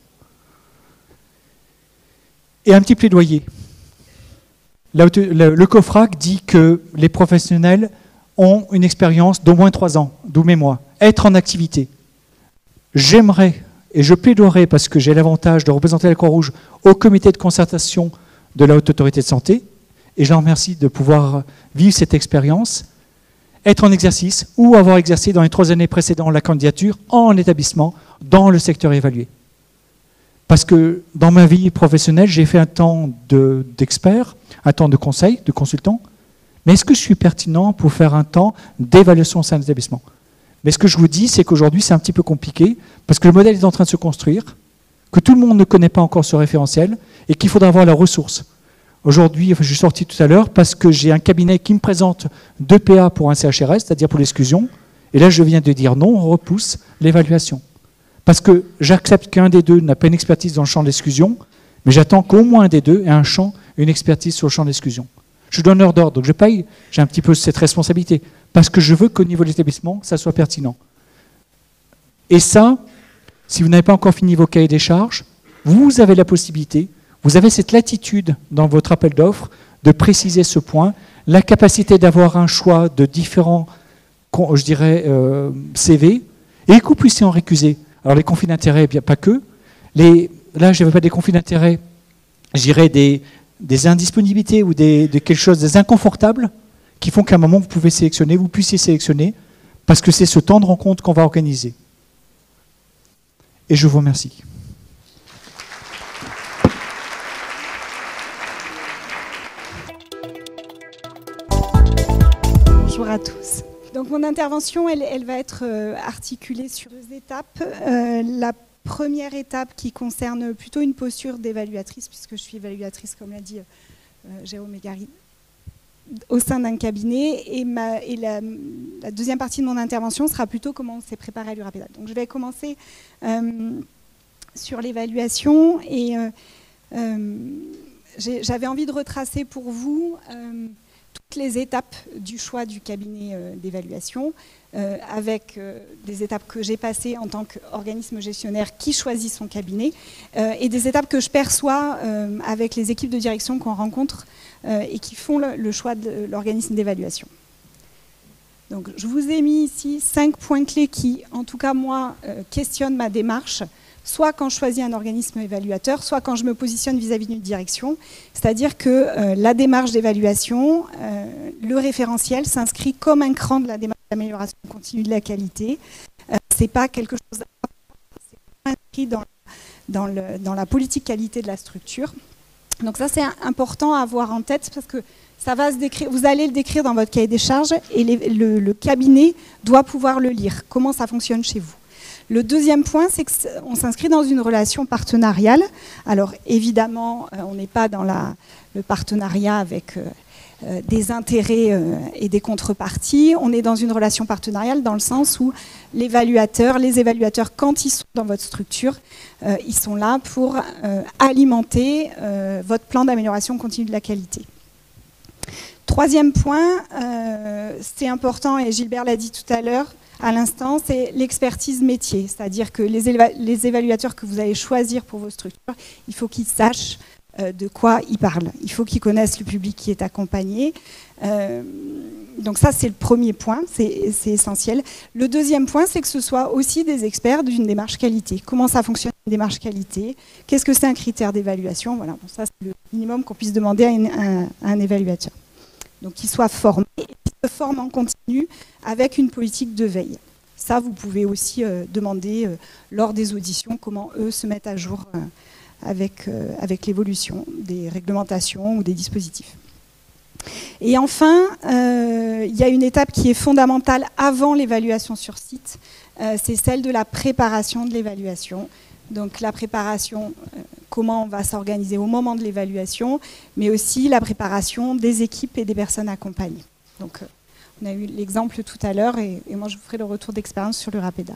Et un petit plaidoyer. Le COFRAC dit que les professionnels ont une expérience d'au moins 3 ans, d'où mes mois. Être en activité. J'aimerais, et je plaidoierais, parce que j'ai l'avantage de représenter la Croix-Rouge au comité de concertation de la Haute Autorité de Santé, et je leur remercie de pouvoir vivre cette expérience, être en exercice ou avoir exercé dans les 3 années précédant la candidature en établissement dans le secteur évalué. Parce que dans ma vie professionnelle, j'ai fait un temps d'expert, un temps de conseil, de consultant, mais est-ce que je suis pertinent pour faire un temps d'évaluation au sein de l'établissement? Mais ce que je vous dis, c'est qu'aujourd'hui, c'est un petit peu compliqué, parce que le modèle est en train de se construire, que tout le monde ne connaît pas encore ce référentiel, et qu'il faudra avoir la ressource. Aujourd'hui, je suis sorti tout à l'heure parce que j'ai un cabinet qui me présente 2 PA pour un CHRS, c'est-à-dire pour l'exclusion, et là je viens de dire non, on repousse l'évaluation. Parce que j'accepte qu'un des deux n'a pas une expertise dans le champ de l'exclusion, mais j'attends qu'au moins un des deux ait une expertise sur le champ de l'exclusion. Je suis donneur d'ordre, donc j'ai un petit peu cette responsabilité, parce que je veux qu'au niveau de l'établissement, ça soit pertinent. Et ça, si vous n'avez pas encore fini vos cahiers des charges, vous avez la possibilité, vous avez cette latitude dans votre appel d'offres de préciser ce point, la capacité d'avoir un choix de différents, je dirais, CV, et que vous puissiez en récuser. Alors les conflits d'intérêts, bien pas que. Là, je n'avais pas des conflits d'intérêts, je dirais des indisponibilités ou quelque chose, des inconfortables, qui font qu'à un moment, vous puissiez sélectionner, parce que c'est ce temps de rencontre qu'on va organiser. Et je vous remercie. Bonjour à tous. Donc mon intervention, elle va être articulée sur 2 étapes. La première étape qui concerne plutôt une posture d'évaluatrice, puisque je suis évaluatrice, comme l'a dit Jérôme Égari, au sein d'un cabinet. Et la deuxième partie de mon intervention sera plutôt comment on s'est préparé à l'URAPEDA. Donc je vais commencer sur l'évaluation et j'avais envie de retracer pour vous toutes les étapes du choix du cabinet d'évaluation, avec des étapes que j'ai passées en tant qu'organisme gestionnaire qui choisit son cabinet, et des étapes que je perçois avec les équipes de direction qu'on rencontre et qui font le choix de l'organisme d'évaluation. Donc, je vous ai mis ici 5 points clés qui, en tout cas moi, questionnent ma démarche, soit quand je choisis un organisme évaluateur, soit quand je me positionne vis-à-vis d'une direction. C'est-à-dire que la démarche d'évaluation, le référentiel s'inscrit comme un cran de la démarche d'amélioration continue de la qualité. Ce n'est pas quelque chose inscrit dans la politique qualité de la structure. Donc ça, c'est important à avoir en tête parce que ça va se décrire, vous allez le décrire dans votre cahier des charges et le cabinet doit pouvoir le lire. Comment ça fonctionne chez vous? Le deuxième point, c'est qu'on s'inscrit dans une relation partenariale. Alors évidemment, on n'est pas dans le partenariat avec des intérêts et des contreparties. On est dans une relation partenariale dans le sens où les évaluateurs, quand ils sont dans votre structure, ils sont là pour alimenter votre plan d'amélioration continue de la qualité. Troisième point, c'est important, et Gilbert l'a dit tout à l'heure, à l'instant, c'est l'expertise métier. C'est-à-dire que les évaluateurs que vous allez choisir pour vos structures, il faut qu'ils sachent de quoi ils parlent. Il faut qu'ils connaissent le public qui est accompagné. Donc ça, c'est le premier point, c'est essentiel. Le deuxième point, c'est que ce soit aussi des experts d'une démarche qualité. Comment ça fonctionne une démarche qualité? Qu'est-ce que c'est un critère d'évaluation? Voilà, bon, ça, c'est le minimum qu'on puisse demander à un évaluateur. Donc qu'ils soient formés et qu'ils se forment en continu avec une politique de veille. Ça, vous pouvez aussi demander lors des auditions comment eux se mettent à jour avec l'évolution des réglementations ou des dispositifs. Et enfin, il y a une étape qui est fondamentale avant l'évaluation sur site, c'est celle de la préparation de l'évaluation. Donc la préparation, comment on va s'organiser au moment de l'évaluation, mais aussi la préparation des équipes et des personnes accompagnées. Donc on a eu l'exemple tout à l'heure et moi je vous ferai le retour d'expérience sur le Rapeda.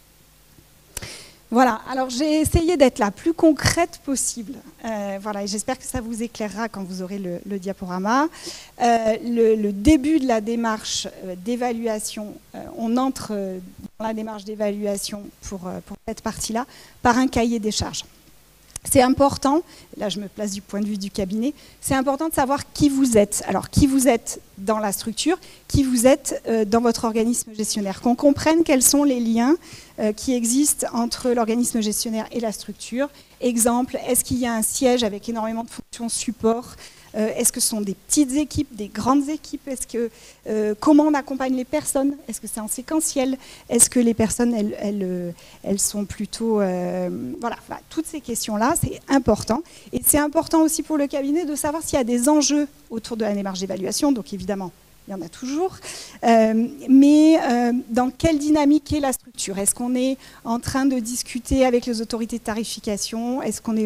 Voilà, alors j'ai essayé d'être la plus concrète possible. Voilà, et j'espère que ça vous éclairera quand vous aurez le diaporama. Le début de la démarche d'évaluation, on entre dans la démarche d'évaluation pour cette partie-là par un cahier des charges. C'est important, là je me place du point de vue du cabinet, c'est important de savoir qui vous êtes. Alors qui vous êtes dans la structure, qui vous êtes dans votre organisme gestionnaire, qu'on comprenne quels sont les liens qui existent entre l'organisme gestionnaire et la structure. Exemple, est-ce qu'il y a un siège avec énormément de fonctions support? Est-ce que ce sont des petites équipes, des grandes équipes? Comment on accompagne les personnes? Est-ce que c'est en séquentiel? Est-ce que les personnes, elles sont plutôt... voilà, toutes ces questions-là, c'est important. Et c'est important aussi pour le cabinet de savoir s'il y a des enjeux autour de la démarche d'évaluation. Donc évidemment, il y en a toujours. Mais dans quelle dynamique est la structure? Est-ce qu'on est en train de discuter avec les autorités de tarification? Est-ce qu'on est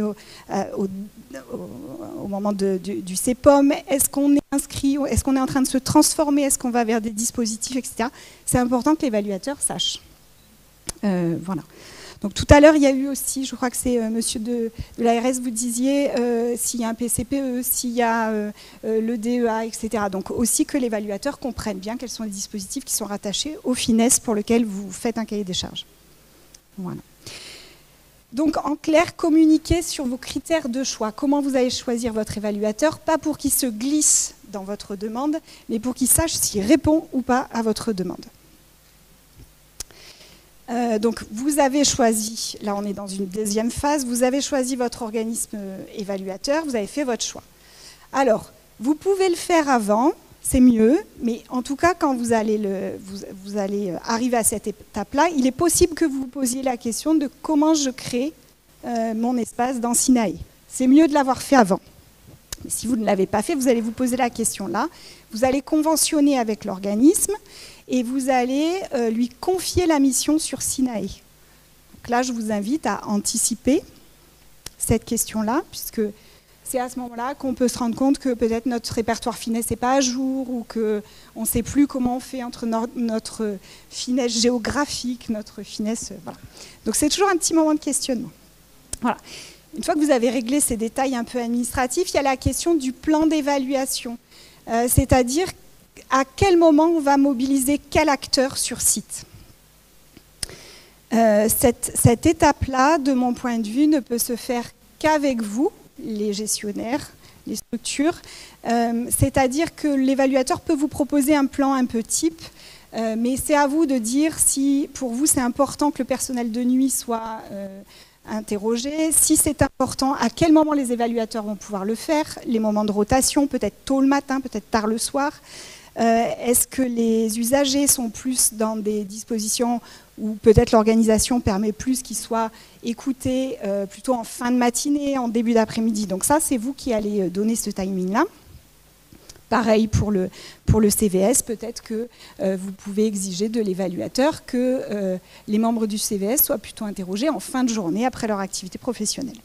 au moment du CEPOM? Est-ce qu'on est inscrit? Est-ce qu'on est en train de se transformer? Est-ce qu'on va vers des dispositifs, etc. C'est important que l'évaluateur sache. Voilà. Donc tout à l'heure, il y a eu aussi, je crois que c'est monsieur de l'ARS, vous disiez s'il y a un PCPE, s'il y a le DEA, etc. Donc aussi que l'évaluateur comprenne bien quels sont les dispositifs qui sont rattachés au FINES pour lequel vous faites un cahier des charges. Voilà. Donc en clair, communiquez sur vos critères de choix. Comment vous allez choisir votre évaluateur, pas pour qu'il se glisse dans votre demande, mais pour qu'il sache s'il répond ou pas à votre demande. Donc vous avez choisi, là on est dans une deuxième phase, vous avez choisi votre organisme évaluateur, vous avez fait votre choix. Alors, vous pouvez le faire avant, c'est mieux, mais en tout cas quand vous allez arriver à cette étape-là, il est possible que vous vous posiez la question de comment je crée mon espace dans Sinaï. C'est mieux de l'avoir fait avant. Mais si vous ne l'avez pas fait, vous allez vous poser la question là, vous allez conventionner avec l'organisme, et vous allez lui confier la mission sur Sinaï. Donc là, je vous invite à anticiper cette question-là, puisque c'est à ce moment-là qu'on peut se rendre compte que peut-être notre répertoire FINES n'est pas à jour, ou qu'on ne sait plus comment on fait entre notre FINES géographique, notre FINES... Voilà. Donc c'est toujours un petit moment de questionnement. Voilà. Une fois que vous avez réglé ces détails un peu administratifs, il y a la question du plan d'évaluation. C'est-à-dire à quel moment on va mobiliser quel acteur sur site. Cette étape-là, de mon point de vue, ne peut se faire qu'avec vous, les gestionnaires, les structures. C'est-à-dire que l'évaluateur peut vous proposer un plan un peu type, mais c'est à vous de dire si pour vous c'est important que le personnel de nuit soit interrogé, si c'est important, à quel moment les évaluateurs vont pouvoir le faire, les moments de rotation, peut-être tôt le matin, peut-être tard le soir. Est-ce que les usagers sont plus dans des dispositions où peut-être l'organisation permet plus qu'ils soient écoutés plutôt en fin de matinée, en début d'après-midi. Donc ça, c'est vous qui allez donner ce timing-là. Pareil pour le CVS, peut-être que vous pouvez exiger de l'évaluateur que les membres du CVS soient plutôt interrogés en fin de journée après leur activité professionnelle.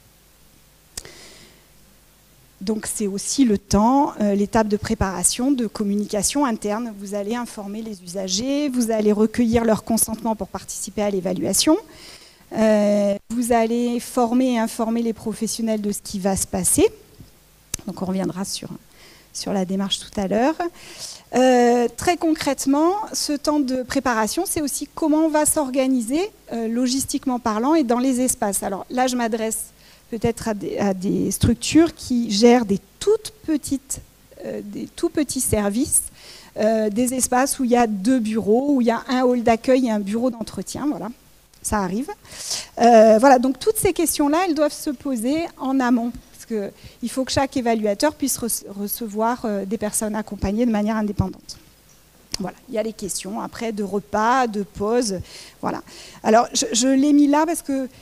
Donc c'est aussi le temps, l'étape de préparation, de communication interne. Vous allez informer les usagers, vous allez recueillir leur consentement pour participer à l'évaluation. Vous allez former et informer les professionnels de ce qui va se passer. Donc on reviendra sur la démarche tout à l'heure. Très concrètement, ce temps de préparation, c'est aussi comment on va s'organiser, logistiquement parlant, et dans les espaces. Alors là, je m'adresse peut-être à des structures qui gèrent des tout petits services, des espaces où il y a 2 bureaux, où il y a un hall d'accueil et un bureau d'entretien, voilà, ça arrive. Voilà, donc toutes ces questions-là, elles doivent se poser en amont, parce qu'il faut que chaque évaluateur puisse recevoir des personnes accompagnées de manière indépendante. Voilà, il y a les questions après de repas, de pauses, voilà. Alors, je l'ai mis là parce que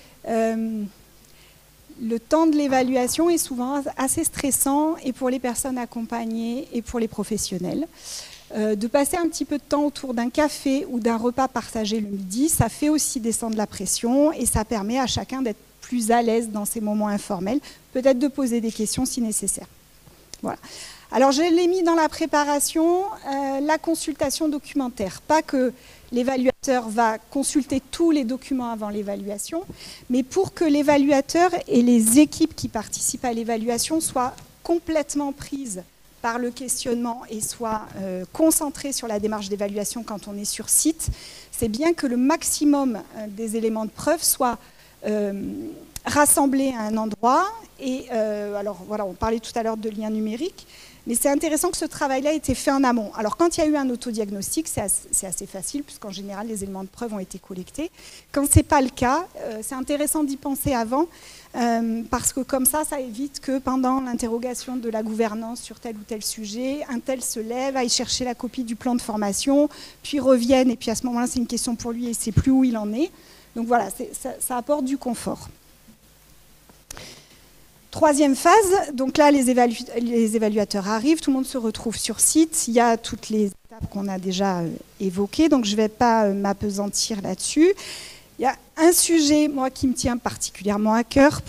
le temps de l'évaluation est souvent assez stressant, et pour les personnes accompagnées et pour les professionnels. De passer un petit peu de temps autour d'un café ou d'un repas partagé le midi, ça fait aussi descendre la pression et ça permet à chacun d'être plus à l'aise dans ces moments informels, peut-être de poser des questions si nécessaire. Voilà. Alors je l'ai mis dans la préparation, la consultation documentaire. Pas que l'évaluateur va consulter tous les documents avant l'évaluation, mais pour que l'évaluateur et les équipes qui participent à l'évaluation soient complètement prises par le questionnement et soient concentrées sur la démarche d'évaluation quand on est sur site, c'est bien que le maximum des éléments de preuve soient rassemblés à un endroit. Et alors voilà, on parlait tout à l'heure de liens numériques, mais c'est intéressant que ce travail-là ait été fait en amont. Alors quand il y a eu un autodiagnostic, c'est assez facile, puisqu'en général les éléments de preuve ont été collectés. Quand ce n'est pas le cas, c'est intéressant d'y penser avant, parce que comme ça évite que pendant l'interrogation de la gouvernance sur tel ou tel sujet, un tel se lève, aille chercher la copie du plan de formation, puis revienne, et puis à ce moment-là c'est une question pour lui et il ne sait plus où il en est. Donc voilà, ça apporte du confort. Troisième phase, donc là les évaluateurs arrivent, tout le monde se retrouve sur site, il y a toutes les étapes qu'on a déjà évoquées, donc je ne vais pas m'appesantir là-dessus. Il y a un sujet, moi, qui me tient particulièrement à cœur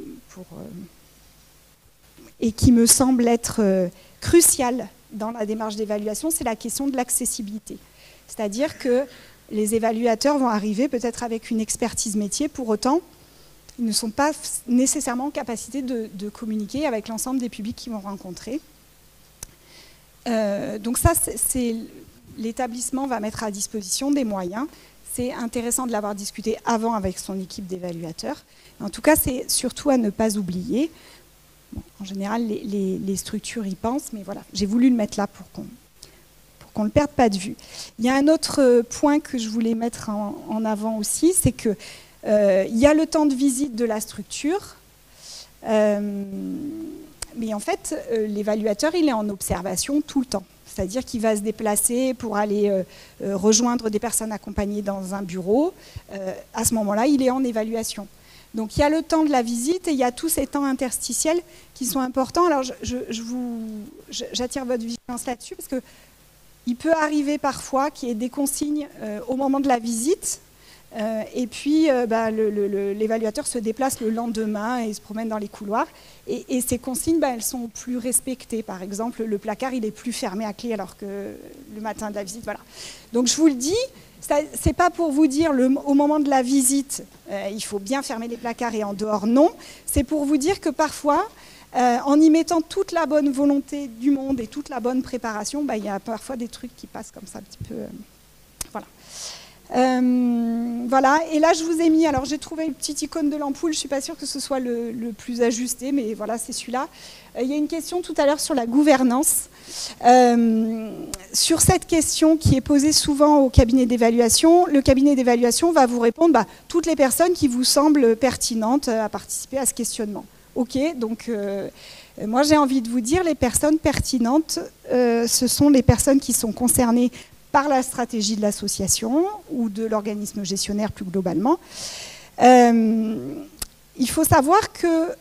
et qui me semble être crucial dans la démarche d'évaluation, c'est la question de l'accessibilité. C'est-à-dire que les évaluateurs vont arriver peut-être avec une expertise métier, pour autant, ils ne sont pas nécessairement en capacité de communiquer avec l'ensemble des publics qu'ils vont rencontrer. Donc ça, l'établissement va mettre à disposition des moyens. C'est intéressant de l'avoir discuté avant avec son équipe d'évaluateurs. En tout cas, c'est surtout à ne pas oublier. Bon, en général, les structures y pensent, mais voilà, j'ai voulu le mettre là pour qu'on ne le perde pas de vue. Il y a un autre point que je voulais mettre en avant aussi, c'est que il y a le temps de visite de la structure, mais en fait, l'évaluateur, il est en observation tout le temps. C'est-à-dire qu'il va se déplacer pour aller rejoindre des personnes accompagnées dans un bureau. À ce moment-là, il est en évaluation. Donc il y a le temps de la visite et il y a tous ces temps interstitiels qui sont importants. Alors j'attire votre vigilance là-dessus parce qu'il peut arriver parfois qu'il y ait des consignes au moment de la visite Et puis, l'évaluateur se déplace le lendemain et se promène dans les couloirs. Et ces consignes, elles sont plus respectées. Par exemple, le placard, il est plus fermé à clé alors que le matin de la visite. Voilà. Donc, je vous le dis, c'est pas pour vous dire au moment de la visite, il faut bien fermer les placards et en dehors, non. C'est pour vous dire que parfois, en y mettant toute la bonne volonté du monde et toute la bonne préparation, il y a parfois des trucs qui passent comme ça un petit peu. Voilà. Voilà, et là je vous ai mis, alors j'ai trouvé une petite icône de l'ampoule, je ne suis pas sûre que ce soit le plus ajusté, mais voilà, c'est celui-là. Il y a une question tout à l'heure sur la gouvernance. Sur cette question qui est posée souvent au cabinet d'évaluation, le cabinet d'évaluation va vous répondre toutes les personnes qui vous semblent pertinentes à participer à ce questionnement. Ok, donc moi j'ai envie de vous dire, les personnes pertinentes, ce sont les personnes qui sont concernées par la stratégie de l'association ou de l'organisme gestionnaire plus globalement. Il faut savoir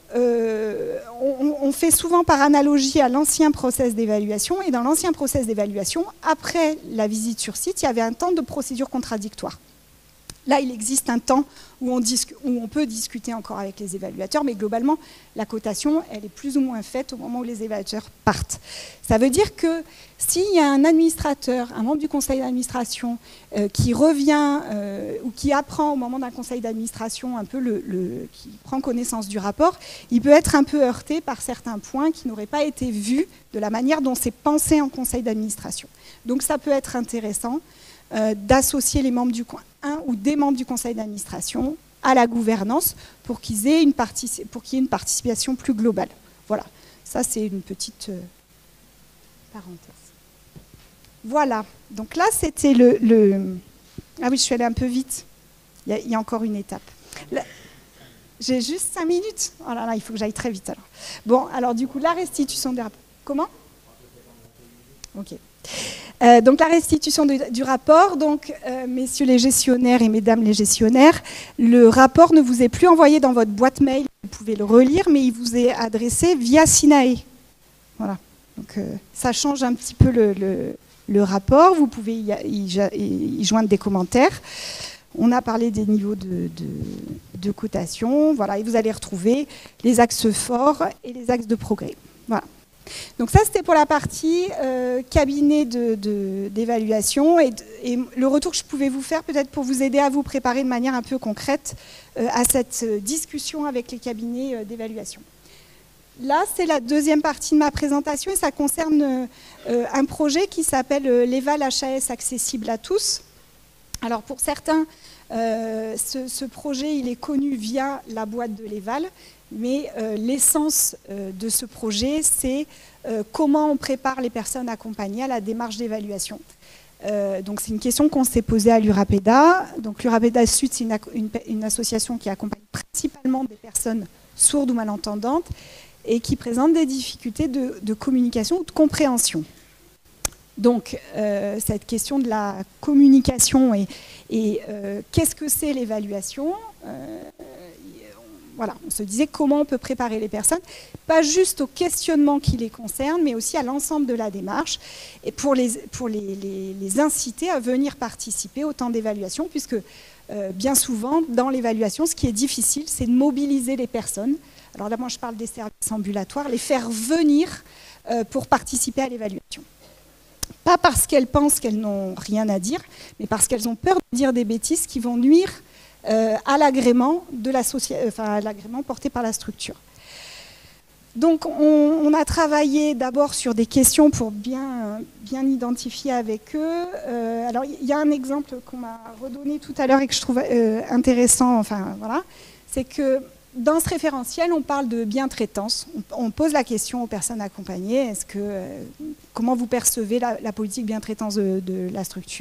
qu'on fait souvent par analogie à l'ancien process d'évaluation, et dans l'ancien process d'évaluation, après la visite sur site, il y avait un temps de procédure contradictoire. Là, il existe un temps où on peut discuter encore avec les évaluateurs, mais globalement, la cotation, elle est plus ou moins faite au moment où les évaluateurs partent. Ça veut dire que s'il y a un administrateur, un membre du conseil d'administration qui revient ou qui apprend au moment d'un conseil d'administration un peu qui prend connaissance du rapport, il peut être un peu heurté par certains points qui n'auraient pas été vus de la manière dont c'est pensé en conseil d'administration. Donc ça peut être intéressant d'associer les membres un ou des membres du conseil d'administration à la gouvernance pour qu'il y ait une participation plus globale. Voilà, ça c'est une petite parenthèse. Voilà, donc là c'était Ah oui, je suis allée un peu vite, il y a encore une étape. J'ai juste 5 minutes. Oh là là, il faut que j'aille très vite alors. Bon, alors du coup, la restitution des rapports. Comment ? Ok. Donc la restitution du rapport, donc messieurs les gestionnaires et mesdames les gestionnaires, le rapport ne vous est plus envoyé dans votre boîte mail, vous pouvez le relire, mais il vous est adressé via Sinae. Voilà, donc ça change un petit peu le rapport, vous pouvez y joindre des commentaires. On a parlé des niveaux de cotation, voilà, et vous allez retrouver les axes forts et les axes de progrès. Voilà. Donc ça, c'était pour la partie cabinet d'évaluation et le retour que je pouvais vous faire peut-être pour vous aider à vous préparer de manière un peu concrète à cette discussion avec les cabinets d'évaluation. Là, c'est la deuxième partie de ma présentation et ça concerne un projet qui s'appelle l'EVAL HAS accessible à tous. Alors pour certains, ce projet, il est connu via la boîte de l'EVAL. Mais l'essence de ce projet, c'est comment on prépare les personnes accompagnées à la démarche d'évaluation. Donc c'est une question qu'on s'est posée à l'URAPEDA. Donc l'URAPEDA Sud, c'est une association qui accompagne principalement des personnes sourdes ou malentendantes et qui présente des difficultés de communication ou de compréhension. Donc cette question de la communication et qu'est-ce que c'est l'évaluation ? Voilà, on se disait comment on peut préparer les personnes, pas juste au questionnement qui les concerne, mais aussi à l'ensemble de la démarche, et pour les inciter à venir participer au temps d'évaluation, puisque bien souvent, dans l'évaluation, ce qui est difficile, c'est de mobiliser les personnes. Alors là, moi, je parle des services ambulatoires, les faire venir pour participer à l'évaluation. Pas parce qu'elles pensent qu'elles n'ont rien à dire, mais parce qu'elles ont peur de dire des bêtises qui vont nuire à l'agrément porté par la structure. Donc on a travaillé d'abord sur des questions pour bien identifier avec eux. Alors il y a un exemple qu'on m'a redonné tout à l'heure et que je trouve intéressant, voilà, c'est que dans ce référentiel, on parle de bientraitance. On pose la question aux personnes accompagnées, comment vous percevez la politique bientraitance de la structure ?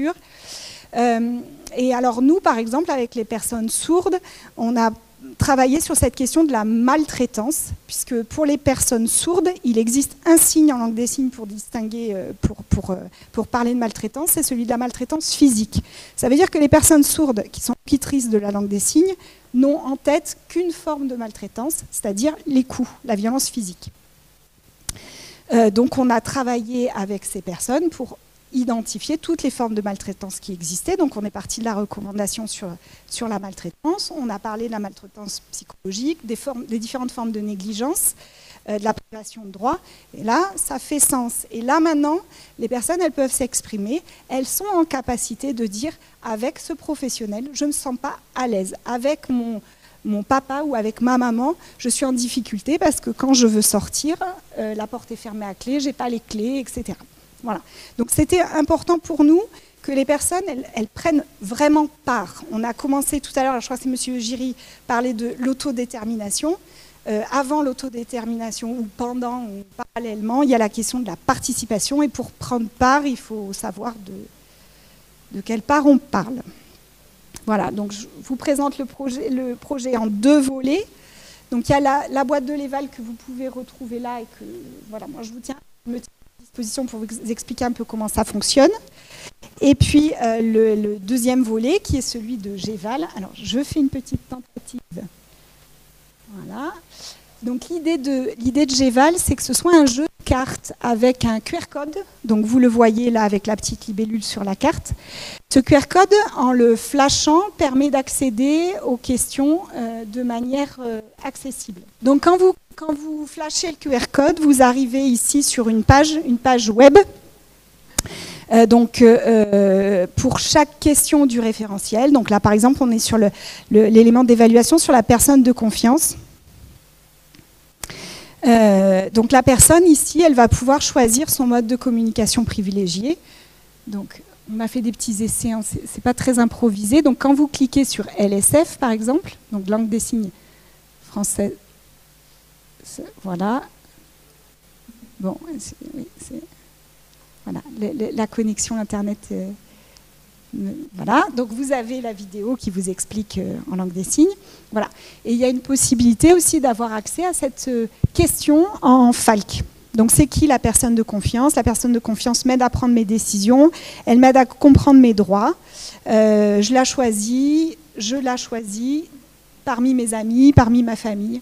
Et alors nous, par exemple, avec les personnes sourdes, on a travaillé sur cette question de la maltraitance, puisque pour les personnes sourdes, il existe un signe en langue des signes pour distinguer, pour parler de maltraitance, c'est celui de la maltraitance physique. Ça veut dire que les personnes sourdes qui sont auditrices de la langue des signes n'ont en tête qu'une forme de maltraitance, c'est-à-dire les coups, la violence physique. Donc on a travaillé avec ces personnes pour identifié toutes les formes de maltraitance qui existaient. Donc on est parti de la recommandation sur la maltraitance, on a parlé de la maltraitance psychologique, des différentes formes de négligence, de la privation de droits. Et là, ça fait sens. Et là, maintenant, les personnes, elles peuvent s'exprimer. Elles sont en capacité de dire, avec ce professionnel, je ne me sens pas à l'aise. Avec mon papa ou avec ma maman, je suis en difficulté parce que quand je veux sortir, la porte est fermée à clé, je n'ai pas les clés, etc. Voilà. Donc c'était important pour nous que les personnes, elles prennent vraiment part. On a commencé tout à l'heure, je crois que c'est M. Giry, parler de l'autodétermination. Avant l'autodétermination ou pendant ou parallèlement, il y a la question de la participation. Et pour prendre part, il faut savoir de quelle part on parle. Voilà, donc je vous présente le projet en 2 volets. Donc il y a la boîte de l'Eval que vous pouvez retrouver là et que voilà, moi je vous tiens à disposition pour vous expliquer un peu comment ça fonctionne. Et puis le deuxième volet qui est celui de GEVAL. Alors je fais une petite tentative. Voilà. Donc l'idée de GEVAL, c'est que ce soit un jeu de cartes avec un QR code. Donc vous le voyez là avec la petite libellule sur la carte. Ce QR code, en le flashant, permet d'accéder aux questions de manière accessible. Donc quand vous flashez le QR code, vous arrivez ici sur une page web. Pour chaque question du référentiel, donc là par exemple on est sur l'élément d'évaluation sur la personne de confiance. Donc la personne ici, elle va pouvoir choisir son mode de communication privilégié. Donc on m'a fait des petits essais, hein, c'est pas très improvisé. Donc quand vous cliquez sur LSF par exemple, donc langue des signes française, voilà. Bon, voilà, la connexion Internet. Voilà, donc vous avez la vidéo qui vous explique en langue des signes. Voilà. Et il y a une possibilité aussi d'avoir accès à cette question en FALC. Donc c'est qui la personne de confiance? La personne de confiance m'aide à prendre mes décisions, elle m'aide à comprendre mes droits. Je la choisis parmi mes amis, parmi ma famille.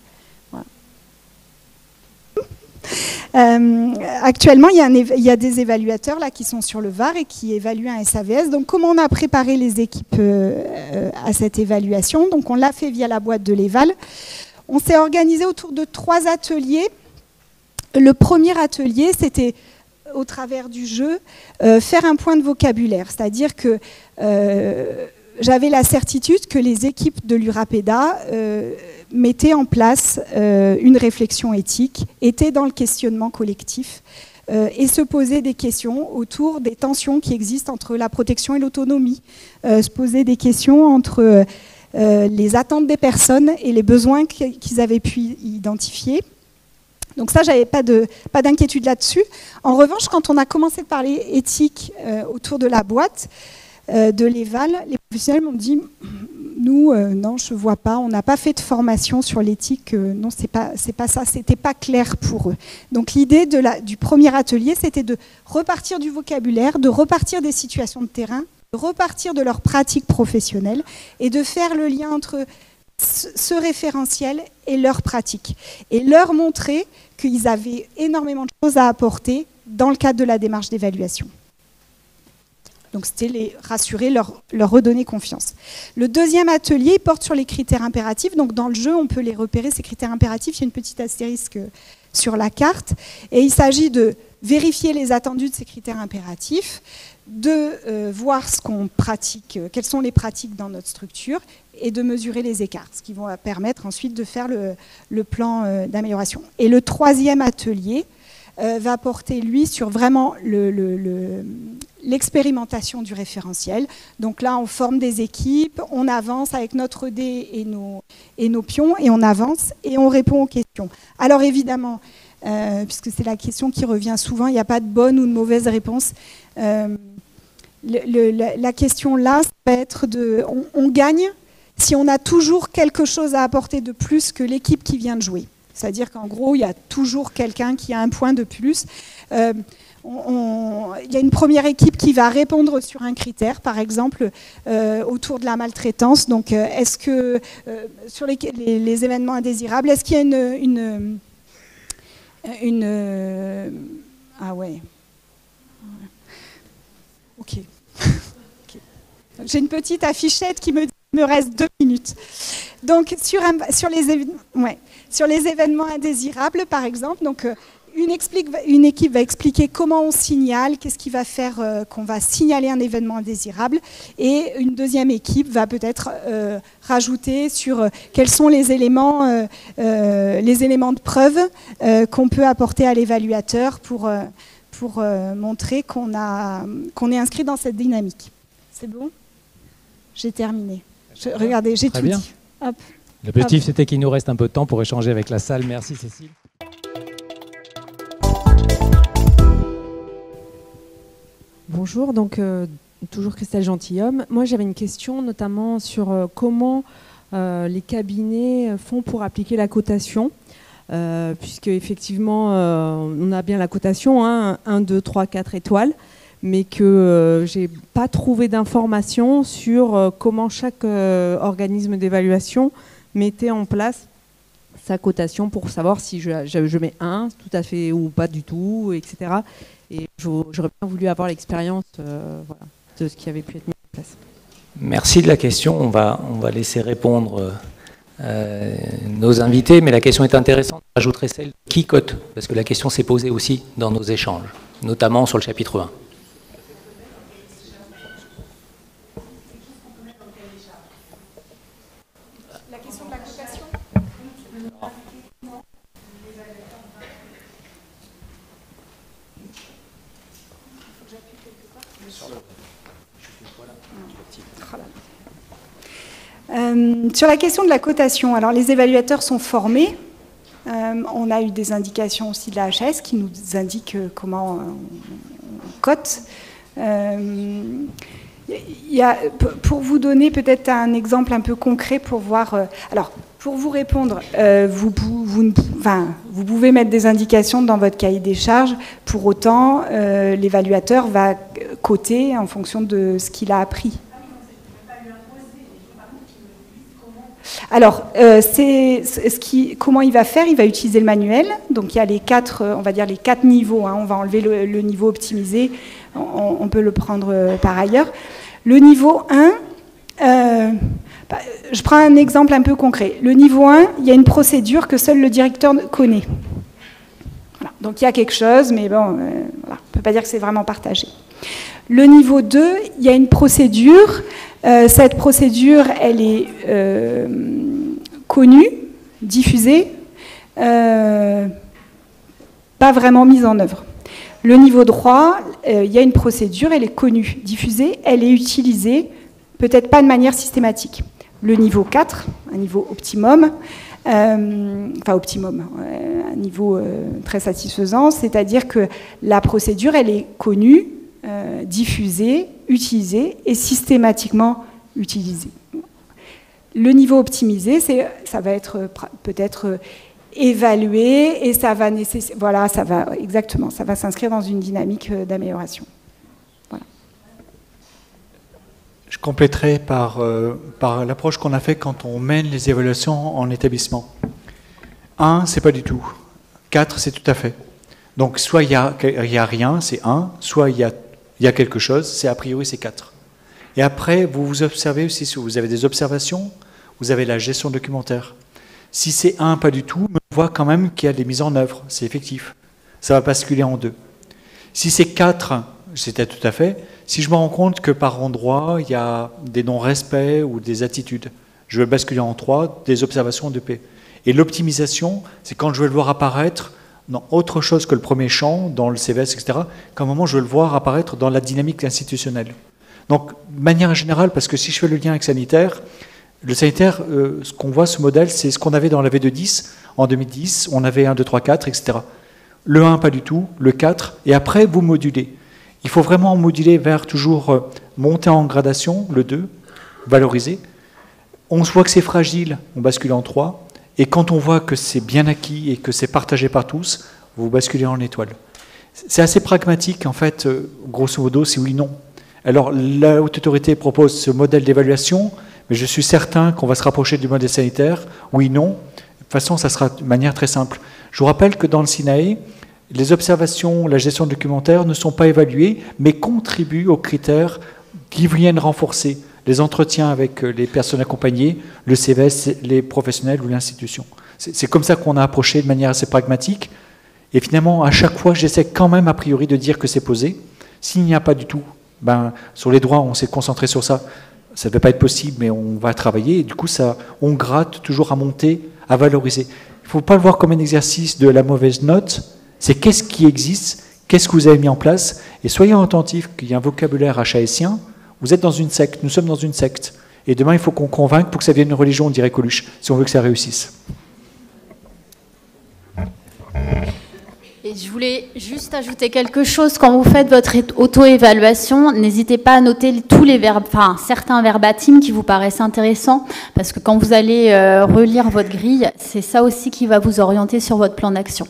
Actuellement, il y a des évaluateurs là, qui sont sur le VAR et qui évaluent un SAVS. Donc, comment on a préparé les équipes à cette évaluation? Donc, on l'a fait via la boîte de l'Eval. On s'est organisé autour de 3 ateliers. Le premier atelier, c'était, au travers du jeu, faire un point de vocabulaire. C'est-à-dire que j'avais la certitude que les équipes de l'URAPEDA mettaient en place une réflexion éthique, étaient dans le questionnement collectif et se posaient des questions autour des tensions qui existent entre la protection et l'autonomie, se posaient des questions entre les attentes des personnes et les besoins qu'ils avaient pu identifier. Donc ça, j'avais pas d'inquiétude là-dessus. En revanche, quand on a commencé de parler éthique autour de la boîte, de l'Eval, les professionnels m'ont dit nous, non, je ne vois pas, on n'a pas fait de formation sur l'éthique, non, c'est pas ça, c'était pas clair pour eux. Donc l'idée du premier atelier, c'était de repartir du vocabulaire, de repartir des situations de terrain, de repartir de leurs pratiques professionnelles et de faire le lien entre ce référentiel et leurs pratiques. Et leur montrer qu'ils avaient énormément de choses à apporter dans le cadre de la démarche d'évaluation. Donc c'était les rassurer, leur redonner confiance. Le deuxième atelier porte sur les critères impératifs. Donc dans le jeu, on peut les repérer, ces critères impératifs. Il y a une petite astérisque sur la carte. Et il s'agit de vérifier les attendus de ces critères impératifs, de voir ce qu'on pratique, quelles sont les pratiques dans notre structure, et de mesurer les écarts, ce qui va permettre ensuite de faire le plan d'amélioration. Et le troisième atelier va porter, lui, sur vraiment l'expérimentation du référentiel. Donc là, on forme des équipes, on avance avec notre dé et nos pions, et on avance et on répond aux questions. Alors évidemment, puisque c'est la question qui revient souvent, il n'y a pas de bonne ou de mauvaise réponse. La question là, ça va être on gagne si on a toujours quelque chose à apporter de plus que l'équipe qui vient de jouer. C'est-à-dire qu'en gros, il y a toujours quelqu'un qui a un point de plus. Il y a une première équipe qui va répondre sur un critère, par exemple, autour de la maltraitance. Donc, est-ce que, sur les événements indésirables, est-ce qu'il y a ah ouais. Ok. Ok. J'ai une petite affichette qui me dit qu'il me reste 2 minutes. Donc, sur les événements indésirables, par exemple, donc, une équipe va expliquer comment on signale, qu'est-ce qui va faire qu'on va signaler un événement indésirable, et une deuxième équipe va peut-être rajouter sur quels sont les éléments de preuve qu'on peut apporter à l'évaluateur pour montrer qu'on est inscrit dans cette dynamique. C'est bon ? J'ai terminé. Regardez, j'ai tout dit. Hop. L'objectif, c'était qu'il nous reste un peu de temps pour échanger avec la salle. Merci Cécile. Bonjour, donc toujours Christelle Gentilhomme. Moi, j'avais une question notamment sur comment les cabinets font pour appliquer la cotation, puisque effectivement, on a bien la cotation, 1, 2, 3, 4 étoiles, mais que j'ai pas trouvé d'informations sur comment chaque organisme d'évaluation mettait en place sa cotation pour savoir si je mets 1 tout à fait ou pas du tout, etc. Et j'aurais bien voulu avoir l'expérience de ce qui avait pu être mis en place. Merci de la question. On va laisser répondre nos invités, mais la question est intéressante. J'ajouterai celle qui cote, parce que la question s'est posée aussi dans nos échanges, notamment sur le chapitre 1. La question de la cotation ? Sur la question de la cotation, alors les évaluateurs sont formés. On a eu des indications aussi de la HAS qui nous indiquent comment on cote. Pour vous donner peut-être un exemple un peu concret pour voir... alors, pour vous répondre, vous pouvez mettre des indications dans votre cahier des charges. Pour autant, l'évaluateur va coter en fonction de ce qu'il a appris. Alors, comment il va faire ? Il va utiliser le manuel. Donc, il y a les 4, on va dire les 4 niveaux. On va enlever le niveau optimisé. On peut le prendre par ailleurs. Le niveau 1, je prends un exemple un peu concret. Le niveau 1, il y a une procédure que seul le directeur connaît. Voilà. Donc, il y a quelque chose, mais bon, on ne peut pas dire que c'est vraiment partagé. Le niveau 2, il y a une procédure. Cette procédure, elle est connue, diffusée, pas vraiment mise en œuvre. Le niveau 3, il y a une procédure, elle est connue, diffusée, elle est utilisée, peut-être pas de manière systématique. Le niveau 4, un niveau optimum, un niveau très satisfaisant, c'est-à-dire que la procédure, elle est connue, diffusée, utilisée et systématiquement utilisée. Le niveau optimisé, ça va être peut-être évalué et ça va s'inscrire dans une dynamique d'amélioration. Voilà. Je compléterai par l'approche qu'on a fait quand on mène les évaluations en établissement. 1, c'est pas du tout. 4, c'est tout à fait. Donc soit il y a rien, c'est 1, soit il y a quelque chose, c'est a priori c'est 4. Et après, vous observez aussi, si vous avez des observations, vous avez la gestion documentaire. Si c'est 1, pas du tout, on voit quand même qu'il y a des mises en œuvre, c'est effectif. Ça va basculer en 2. Si c'est 4, c'était tout à fait. Si je me rends compte que par endroit, il y a des non-respects ou des attitudes, je vais basculer en 3, des observations de P. Et l'optimisation, c'est quand je vais le voir apparaître dans autre chose que le premier champ, dans le CVS, etc., qu'à un moment, je vais le voir apparaître dans la dynamique institutionnelle. Donc, de manière générale, parce que si je fais le lien avec sanitaire, le sanitaire, ce qu'on voit, ce modèle, c'est ce qu'on avait dans la V210 en 2010, on avait 1, 2, 3, 4, etc. Le 1, pas du tout, le 4, et après, vous modulez. Il faut vraiment moduler vers toujours monter en gradation, le 2, valoriser. On se voit que c'est fragile, on bascule en 3, et quand on voit que c'est bien acquis et que c'est partagé par tous, vous basculez en étoile. C'est assez pragmatique, en fait, grosso modo, c'est oui-non. Alors, la Haute Autorité propose ce modèle d'évaluation, mais je suis certain qu'on va se rapprocher du modèle sanitaire, oui-non. De toute façon, ça sera de manière très simple. Je vous rappelle que dans le SINAE, Les observations, la gestion documentaire ne sont pas évaluées, mais contribuent aux critères qui viennent renforcer les entretiens avec les personnes accompagnées, le CVS, les professionnels ou l'institution. C'est comme ça qu'on a approché de manière assez pragmatique. Et finalement, à chaque fois, j'essaie quand même a priori de dire que c'est posé. S'il n'y a pas du tout, sur les droits, on s'est concentré sur ça. Ça ne devait pas être possible, mais on va travailler. Et du coup, on gratte toujours à monter, à valoriser. Il ne faut pas le voir comme un exercice de la mauvaise note. C'est qu'est-ce qui existe, qu'est-ce que vous avez mis en place. Et soyons attentifs qu'il y a un vocabulaire achaïsien. Vous êtes dans une secte, nous sommes dans une secte. Et demain, il faut qu'on convainque pour que ça devienne une religion, on dirait Coluche, si on veut que ça réussisse. Et je voulais juste ajouter quelque chose. Quand vous faites votre auto-évaluation, n'hésitez pas à noter tous les verbes, certains verbatims qui vous paraissent intéressants, parce que quand vous allez relire votre grille, c'est ça aussi qui va vous orienter sur votre plan d'action.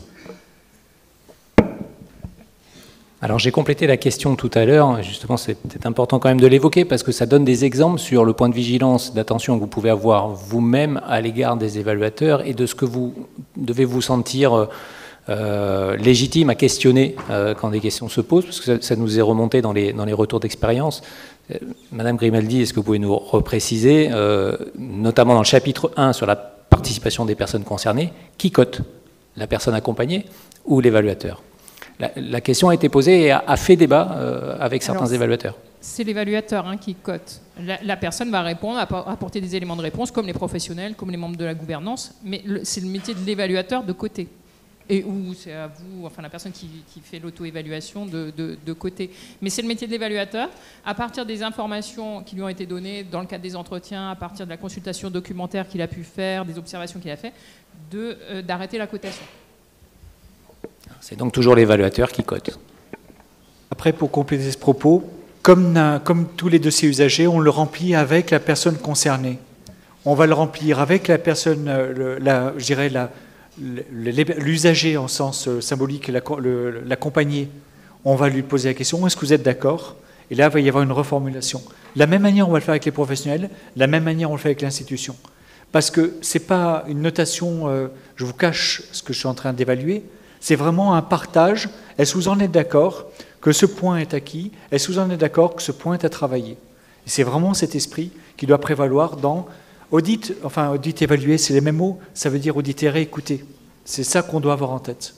Alors j'ai complété la question tout à l'heure, justement c'est peut-être important quand même de l'évoquer parce que ça donne des exemples sur le point de vigilance, d'attention que vous pouvez avoir vous-même à l'égard des évaluateurs et de ce que vous devez vous sentir légitime à questionner quand des questions se posent, parce que ça nous est remonté dans les retours d'expérience. Madame Grimaldi, est-ce que vous pouvez nous repréciser, notamment dans le chapitre 1 sur la participation des personnes concernées, qui cote, la personne accompagnée ou l'évaluateur ? La question a été posée et a fait débat avec certains évaluateurs. C'est l'évaluateur qui cote. La personne va répondre, apporter des éléments de réponse, comme les professionnels, comme les membres de la gouvernance, mais c'est le métier de l'évaluateur de coter. Et où c'est à vous, enfin la personne qui fait l'auto-évaluation de coter. Mais c'est le métier de l'évaluateur, à partir des informations qui lui ont été données dans le cadre des entretiens, à partir de la consultation documentaire qu'il a pu faire, des observations qu'il a fait, d'arrêter la cotation. C'est donc toujours l'évaluateur qui cote. Après, pour compléter ce propos, comme tous les dossiers usagers, on le remplit avec la personne concernée. On va le remplir avec la personne, je dirais, l'usager en sens symbolique, l'accompagné. On va lui poser la question, est-ce que vous êtes d'accord? Et là, il va y avoir une reformulation. De la même manière, on va le faire avec les professionnels, de la même manière, on le fait avec l'institution. Parce que ce n'est pas une notation, je vous cache ce que je suis en train d'évaluer, c'est vraiment un partage. Est-ce que vous en êtes d'accord que ce point est acquis? Est-ce que vous en êtes d'accord que ce point est à travailler? Et c'est vraiment cet esprit qui doit prévaloir dans audit, évaluer, c'est les mêmes mots, ça veut dire auditer, écouter. C'est ça qu'on doit avoir en tête.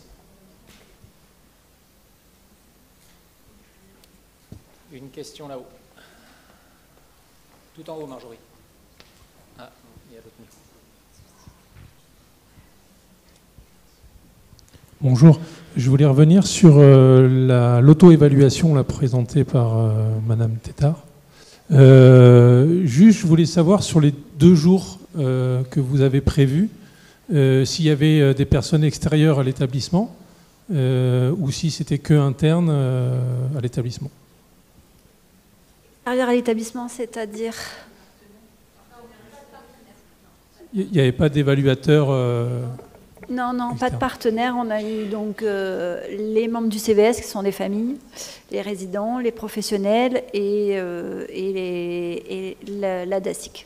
Une question là-haut. Tout en haut, Marjorie. Ah, il y a l'autre micro. Bonjour, je voulais revenir sur l'auto-évaluation présentée par Madame Tétart. Juste, je voulais savoir sur les 2 jours que vous avez prévus, s'il y avait des personnes extérieures à l'établissement ou si c'était que interne à l'établissement. Extérieur à l'établissement, c'est-à-dire? Il n'y avait pas d'évaluateur Non, externe. pas de partenaire. On a eu donc les membres du CVS qui sont des familles, les résidents, les professionnels et la DASIC.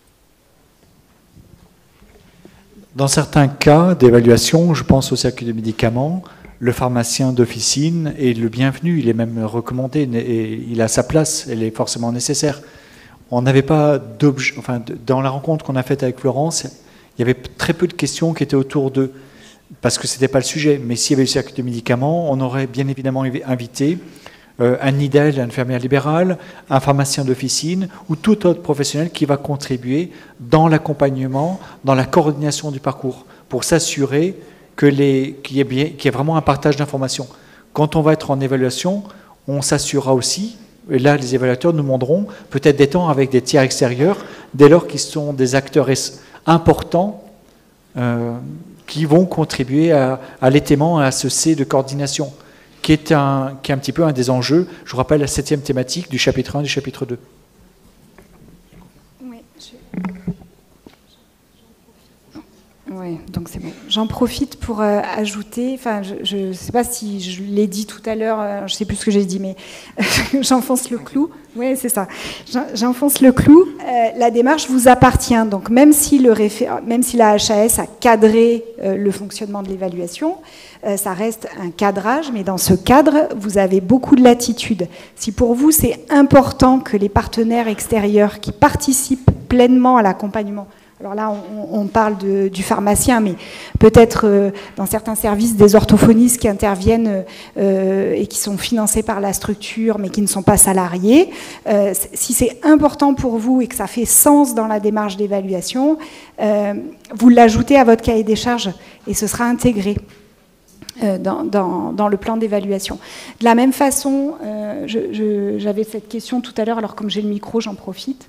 Dans certains cas d'évaluation, je pense au circuit de médicaments, le pharmacien d'officine est le bienvenu, il est même recommandé, et il a sa place, elle est forcément nécessaire. On n'avait pas d'objet, dans la rencontre qu'on a faite avec Florence, il y avait très peu de questions qui étaient autour d'eux, parce que ce n'était pas le sujet. Mais s'il y avait le circuit de médicaments, on aurait bien évidemment invité un NIDEL, un infirmière libérale, un pharmacien d'officine ou tout autre professionnel qui va contribuer dans l'accompagnement, dans la coordination du parcours, pour s'assurer qu'il y ait vraiment un partage d'informations. Quand on va être en évaluation, on s'assurera aussi, et là les évaluateurs nous demanderont peut-être des temps avec des tiers extérieurs, dès lors qu'ils sont des acteurs importants qui vont contribuer à l'étaiement, à ce C de coordination, qui est un petit peu un des enjeux, je vous rappelle, la 7e thématique du chapitre 1 et du chapitre 2. Oui, Oui. Oui, donc c'est bon. J'en profite pour ajouter, enfin je ne sais pas si je l'ai dit tout à l'heure, je ne sais plus ce que j'ai dit, mais j'enfonce le clou. Oui, c'est ça. J'enfonce le clou. La démarche vous appartient. Donc même si la HAS a cadré le fonctionnement de l'évaluation, ça reste un cadrage, mais dans ce cadre, vous avez beaucoup de latitude. Si pour vous, c'est important que les partenaires extérieurs qui participent pleinement à l'accompagnement, alors là, on parle du pharmacien, mais peut-être dans certains services des orthophonistes qui interviennent et qui sont financés par la structure, mais qui ne sont pas salariés. Si c'est important pour vous et que ça fait sens dans la démarche d'évaluation, vous l'ajoutez à votre cahier des charges et ce sera intégré dans le plan d'évaluation. De la même façon, j'avais cette question tout à l'heure, alors comme j'ai le micro, j'en profite.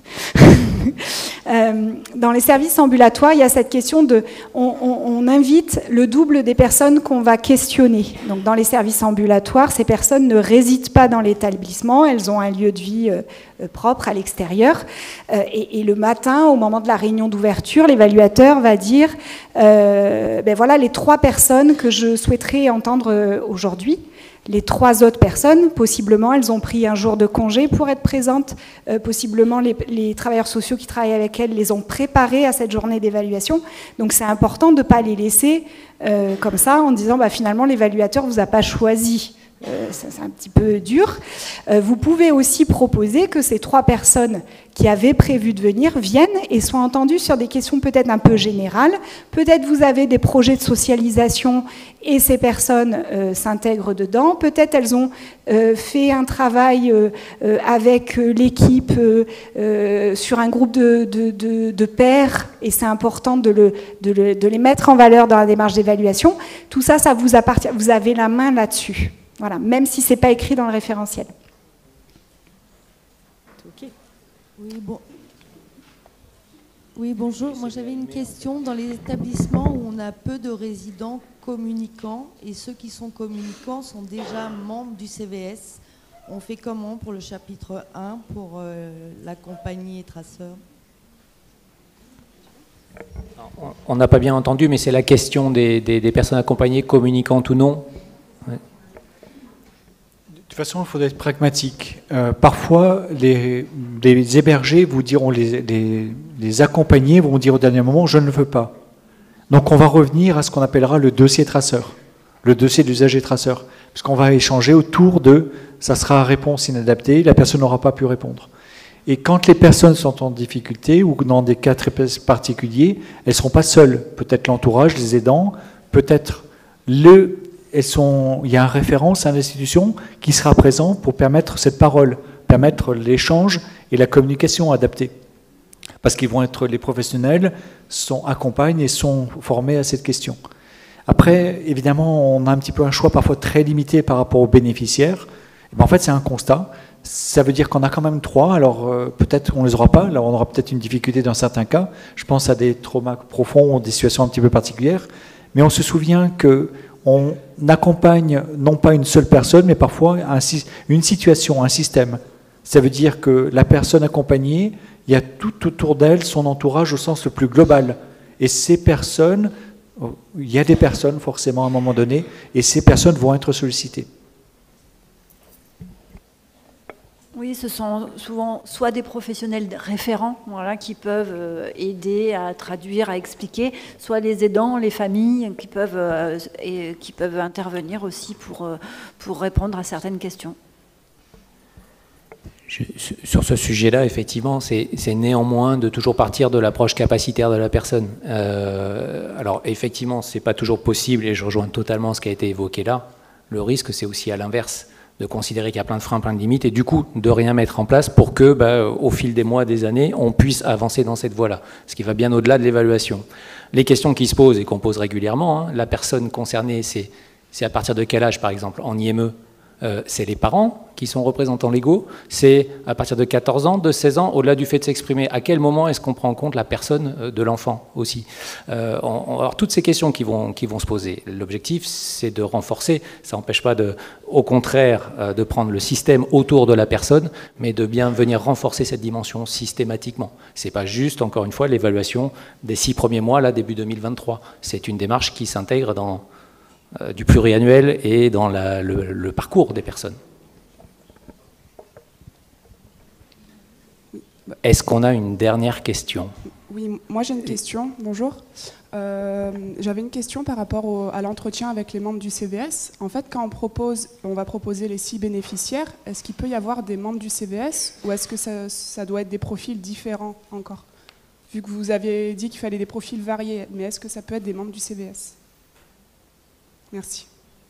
Dans les services ambulatoires, il y a cette question de... On invite le double des personnes qu'on va questionner. Donc dans les services ambulatoires, ces personnes ne résident pas dans l'établissement, elles ont un lieu de vie propre à l'extérieur. Et le matin, au moment de la réunion d'ouverture, l'évaluateur va dire ben voilà les 3 personnes que je souhaiterais entendre aujourd'hui. Les 3 autres personnes, possiblement, elles ont pris un jour de congé pour être présentes. Possiblement, les travailleurs sociaux qui travaillent avec elles les ont préparées à cette journée d'évaluation. Donc c'est important de ne pas les laisser comme ça en disant bah, finalement l'évaluateur ne vous a pas choisi. C'est un petit peu dur. Vous pouvez aussi proposer que ces 3 personnes qui avaient prévu de venir viennent et soient entendues sur des questions peut-être un peu générales. Peut-être vous avez des projets de socialisation et ces personnes s'intègrent dedans. Peut-être elles ont fait un travail avec l'équipe sur un groupe de pairs et c'est important de les mettre en valeur dans la démarche d'évaluation. Tout ça, ça vous appartient. Vous avez la main là-dessus. Voilà, même si ce n'est pas écrit dans le référentiel. Okay. Oui, bonjour. Moi, j'avais une question. Dans les établissements où on a peu de résidents communicants et ceux qui sont communicants sont déjà membres du CVS, on fait comment pour le chapitre 1 pour la compagnie et traceurs? On n'a pas bien entendu, mais c'est la question des personnes accompagnées, communicantes ou non. Ouais. De toute façon, il faudrait être pragmatique. Parfois, les hébergés vous diront, les accompagnés vont dire au dernier moment, je ne le veux pas. Donc on va revenir à ce qu'on appellera le dossier traceur, le dossier d'usager traceur, parce qu'on va échanger autour de, ça sera réponse inadaptée, la personne n'aura pas pu répondre. Et quand les personnes sont en difficulté ou dans des cas très particuliers, elles ne seront pas seules. Peut-être l'entourage, les aidants, peut-être il y a un référence à l'institution qui sera présent pour permettre cette parole, permettre l'échange et la communication adaptée. Parce qu'ils vont être les professionnels, accompagnent et sont formés à cette question. Après, évidemment, on a un petit peu un choix parfois très limité par rapport aux bénéficiaires. En fait, c'est un constat. Ça veut dire qu'on a quand même 3, alors peut-être on ne les aura pas, là on aura peut-être une difficulté dans certains cas. Je pense à des traumas profonds ou des situations un petit peu particulières. Mais on se souvient que on accompagne non pas une seule personne, mais parfois une situation, un système. Ça veut dire que la personne accompagnée, il y a tout autour d'elle, son entourage au sens le plus global. Et ces personnes, il y a des personnes forcément à un moment donné, et ces personnes vont être sollicitées. Oui, ce sont souvent soit des professionnels référents qui peuvent aider à traduire, à expliquer, soit les aidants, les familles qui peuvent intervenir aussi pour répondre à certaines questions. Sur ce sujet-là, effectivement, c'est néanmoins de toujours partir de l'approche capacitaire de la personne. Alors, effectivement, ce n'est pas toujours possible, et je rejoins totalement ce qui a été évoqué là. Le risque, c'est aussi à l'inverse, de considérer qu'il y a plein de freins, plein de limites, et du coup, de rien mettre en place pour que, au fil des mois, des années, on puisse avancer dans cette voie-là, ce qui va bien au-delà de l'évaluation. Les questions qui se posent et qu'on pose régulièrement, la personne concernée, c'est à partir de quel âge, par exemple, en IME, C'est les parents qui sont représentants légaux, c'est à partir de 14 ans, de 16 ans, au-delà du fait de s'exprimer. À quel moment est-ce qu'on prend en compte la personne de l'enfant aussi? On va avoir toutes ces questions qui vont se poser. L'objectif, c'est de renforcer, ça n'empêche pas au contraire de prendre le système autour de la personne, mais de bien venir renforcer cette dimension systématiquement. Ce n'est pas juste, encore une fois, l'évaluation des 6 premiers mois, là, début 2023. C'est une démarche qui s'intègre dans du pluriannuel et dans le parcours des personnes. Est-ce qu'on a une dernière question? Oui, moi j'ai une question. Bonjour. J'avais une question par rapport à l'entretien avec les membres du CVS. En fait, quand on va proposer les 6 bénéficiaires, est-ce qu'il peut y avoir des membres du CVS ou est-ce que ça doit être des profils différents encore? Vu que vous aviez dit qu'il fallait des profils variés, mais est-ce que ça peut être des membres du CVS? Merci.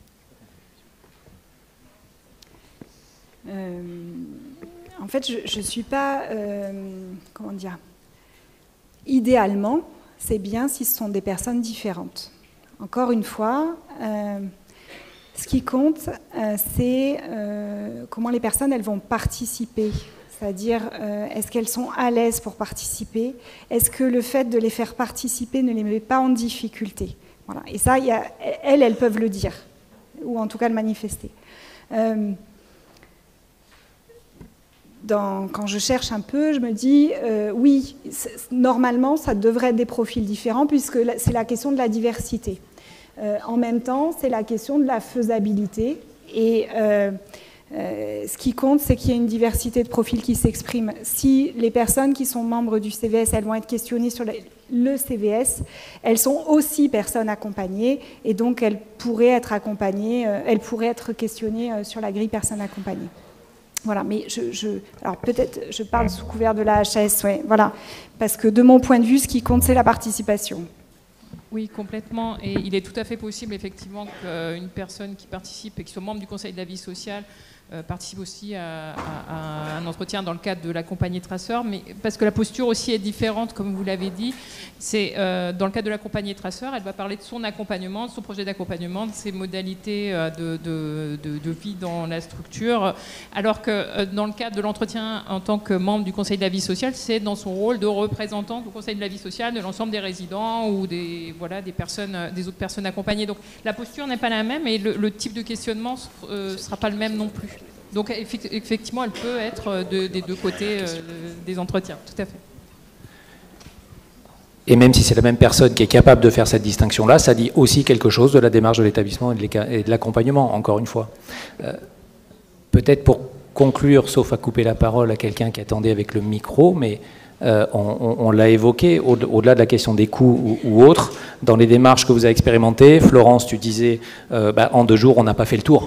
En fait, je ne suis pas... comment dire? Idéalement, c'est bien si ce sont des personnes différentes. Encore une fois, ce qui compte, c'est comment les personnes elles vont participer. C'est-à-dire, est-ce qu'elles sont à l'aise pour participer? Est-ce que le fait de les faire participer ne les met pas en difficulté? Voilà. Et ça, elles peuvent le dire, ou en tout cas le manifester. Quand je cherche un peu, je me dis, oui, normalement, ça devrait être des profils différents, puisque c'est la question de la diversité. En même temps, c'est la question de la faisabilité. Et ce qui compte, c'est qu'il y ait une diversité de profils qui s'expriment. Si les personnes qui sont membres du CVS, elles vont être questionnées sur le CVS, elles sont aussi personnes accompagnées, et donc elles pourraient être accompagnées, elles pourraient être questionnées sur la grille personnes accompagnées. Voilà, mais alors peut-être je parle sous couvert de la HAS, ouais, voilà, parce que de mon point de vue, ce qui compte, c'est la participation. Oui, complètement. Et il est tout à fait possible, effectivement, qu'une personne qui participe et qui soit membre du Conseil de la vie sociale participe aussi à un entretien dans le cadre de l'accompagné traceur, mais parce que la posture aussi est différente, comme vous l'avez dit. C'est dans le cadre de l'accompagné traceur, elle va parler de son accompagnement, de son projet d'accompagnement, de ses modalités de vie dans la structure, alors que dans le cadre de l'entretien en tant que membre du Conseil de la vie sociale, c'est dans son rôle de représentant du Conseil de la vie sociale de l'ensemble des résidents ou des autres personnes accompagnées. Donc la posture n'est pas la même et le type de questionnement ne sera pas le même non plus. Donc effectivement, elle peut être des deux côtés des entretiens, tout à fait. Et même si c'est la même personne qui est capable de faire cette distinction-là, ça dit aussi quelque chose de la démarche de l'établissement et de l'accompagnement, encore une fois. Peut-être pour conclure, sauf à couper la parole à quelqu'un qui attendait avec le micro, mais on l'a évoqué, au-delà de la question des coûts ou autres, dans les démarches que vous avez expérimentées, Florence, tu disais, en 2 jours, on n'a pas fait le tour.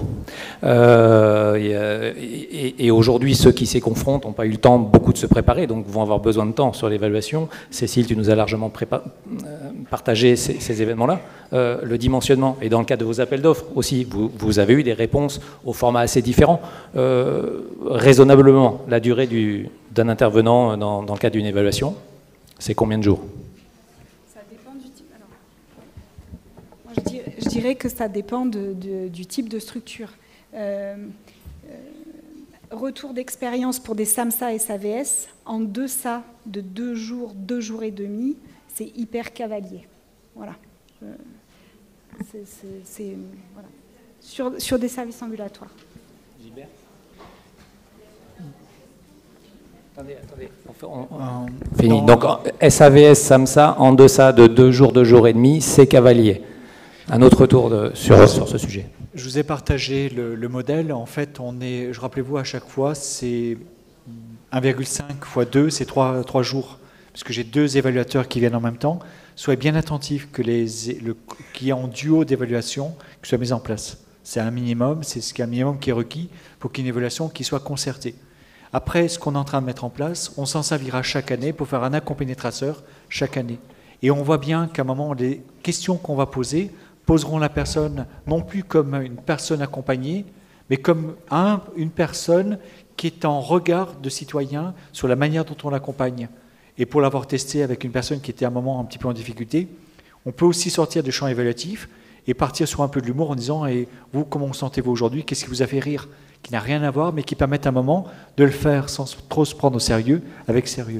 Et aujourd'hui, ceux qui s'y confrontent n'ont pas eu le temps beaucoup de se préparer, donc vont avoir besoin de temps sur l'évaluation. Cécile, tu nous as largement partagé ces événements-là. Le dimensionnement, et dans le cadre de vos appels d'offres aussi, vous avez eu des réponses au format assez différent. Raisonnablement, la durée d'un intervenant dans le cadre d'une évaluation, c'est combien de jours? Ça dépend du type. Alors, moi, je dirais que ça dépend du type de structure. Retour d'expérience pour des SAMSA et SAVS, en deçà de 2 jours, 2 jours et demi, c'est hyper cavalier. Voilà. Voilà. Sur des services ambulatoires. Gilbert ? Attendez. Fini. Donc SAVS, SAMSA, en deçà de 2 jours, 2 jours et demi, c'est cavalier. Un autre tour sur ce sujet. Je vous ai partagé le modèle. En fait, je rappelez-vous, à chaque fois, c'est 1,5 fois 2, c'est 3 jours. Parce que j'ai 2 évaluateurs qui viennent en même temps. Soyez bien attentifs qu'il y ait un duo d'évaluation qui soit mis en place. C'est un minimum, c'est un minimum qui est requis pour qu'il y ait une évaluation qui soit concertée. Après, ce qu'on est en train de mettre en place, on s'en servira chaque année pour faire un accompagné traceur chaque année. Et on voit bien qu'à un moment, les questions qu'on va poser poseront la personne non plus comme une personne accompagnée, mais comme une personne qui est en regard de citoyen sur la manière dont on l'accompagne. Et pour l'avoir testé avec une personne qui était à un moment un petit peu en difficulté, on peut aussi sortir du champ évaluatif et partir sur un peu de l'humour en disant « Et vous, comment vous sentez-vous aujourd'hui? Qu'est-ce qui vous a fait rire ?» qui n'a rien à voir, mais qui permettent à un moment de le faire sans trop se prendre au sérieux, avec sérieux.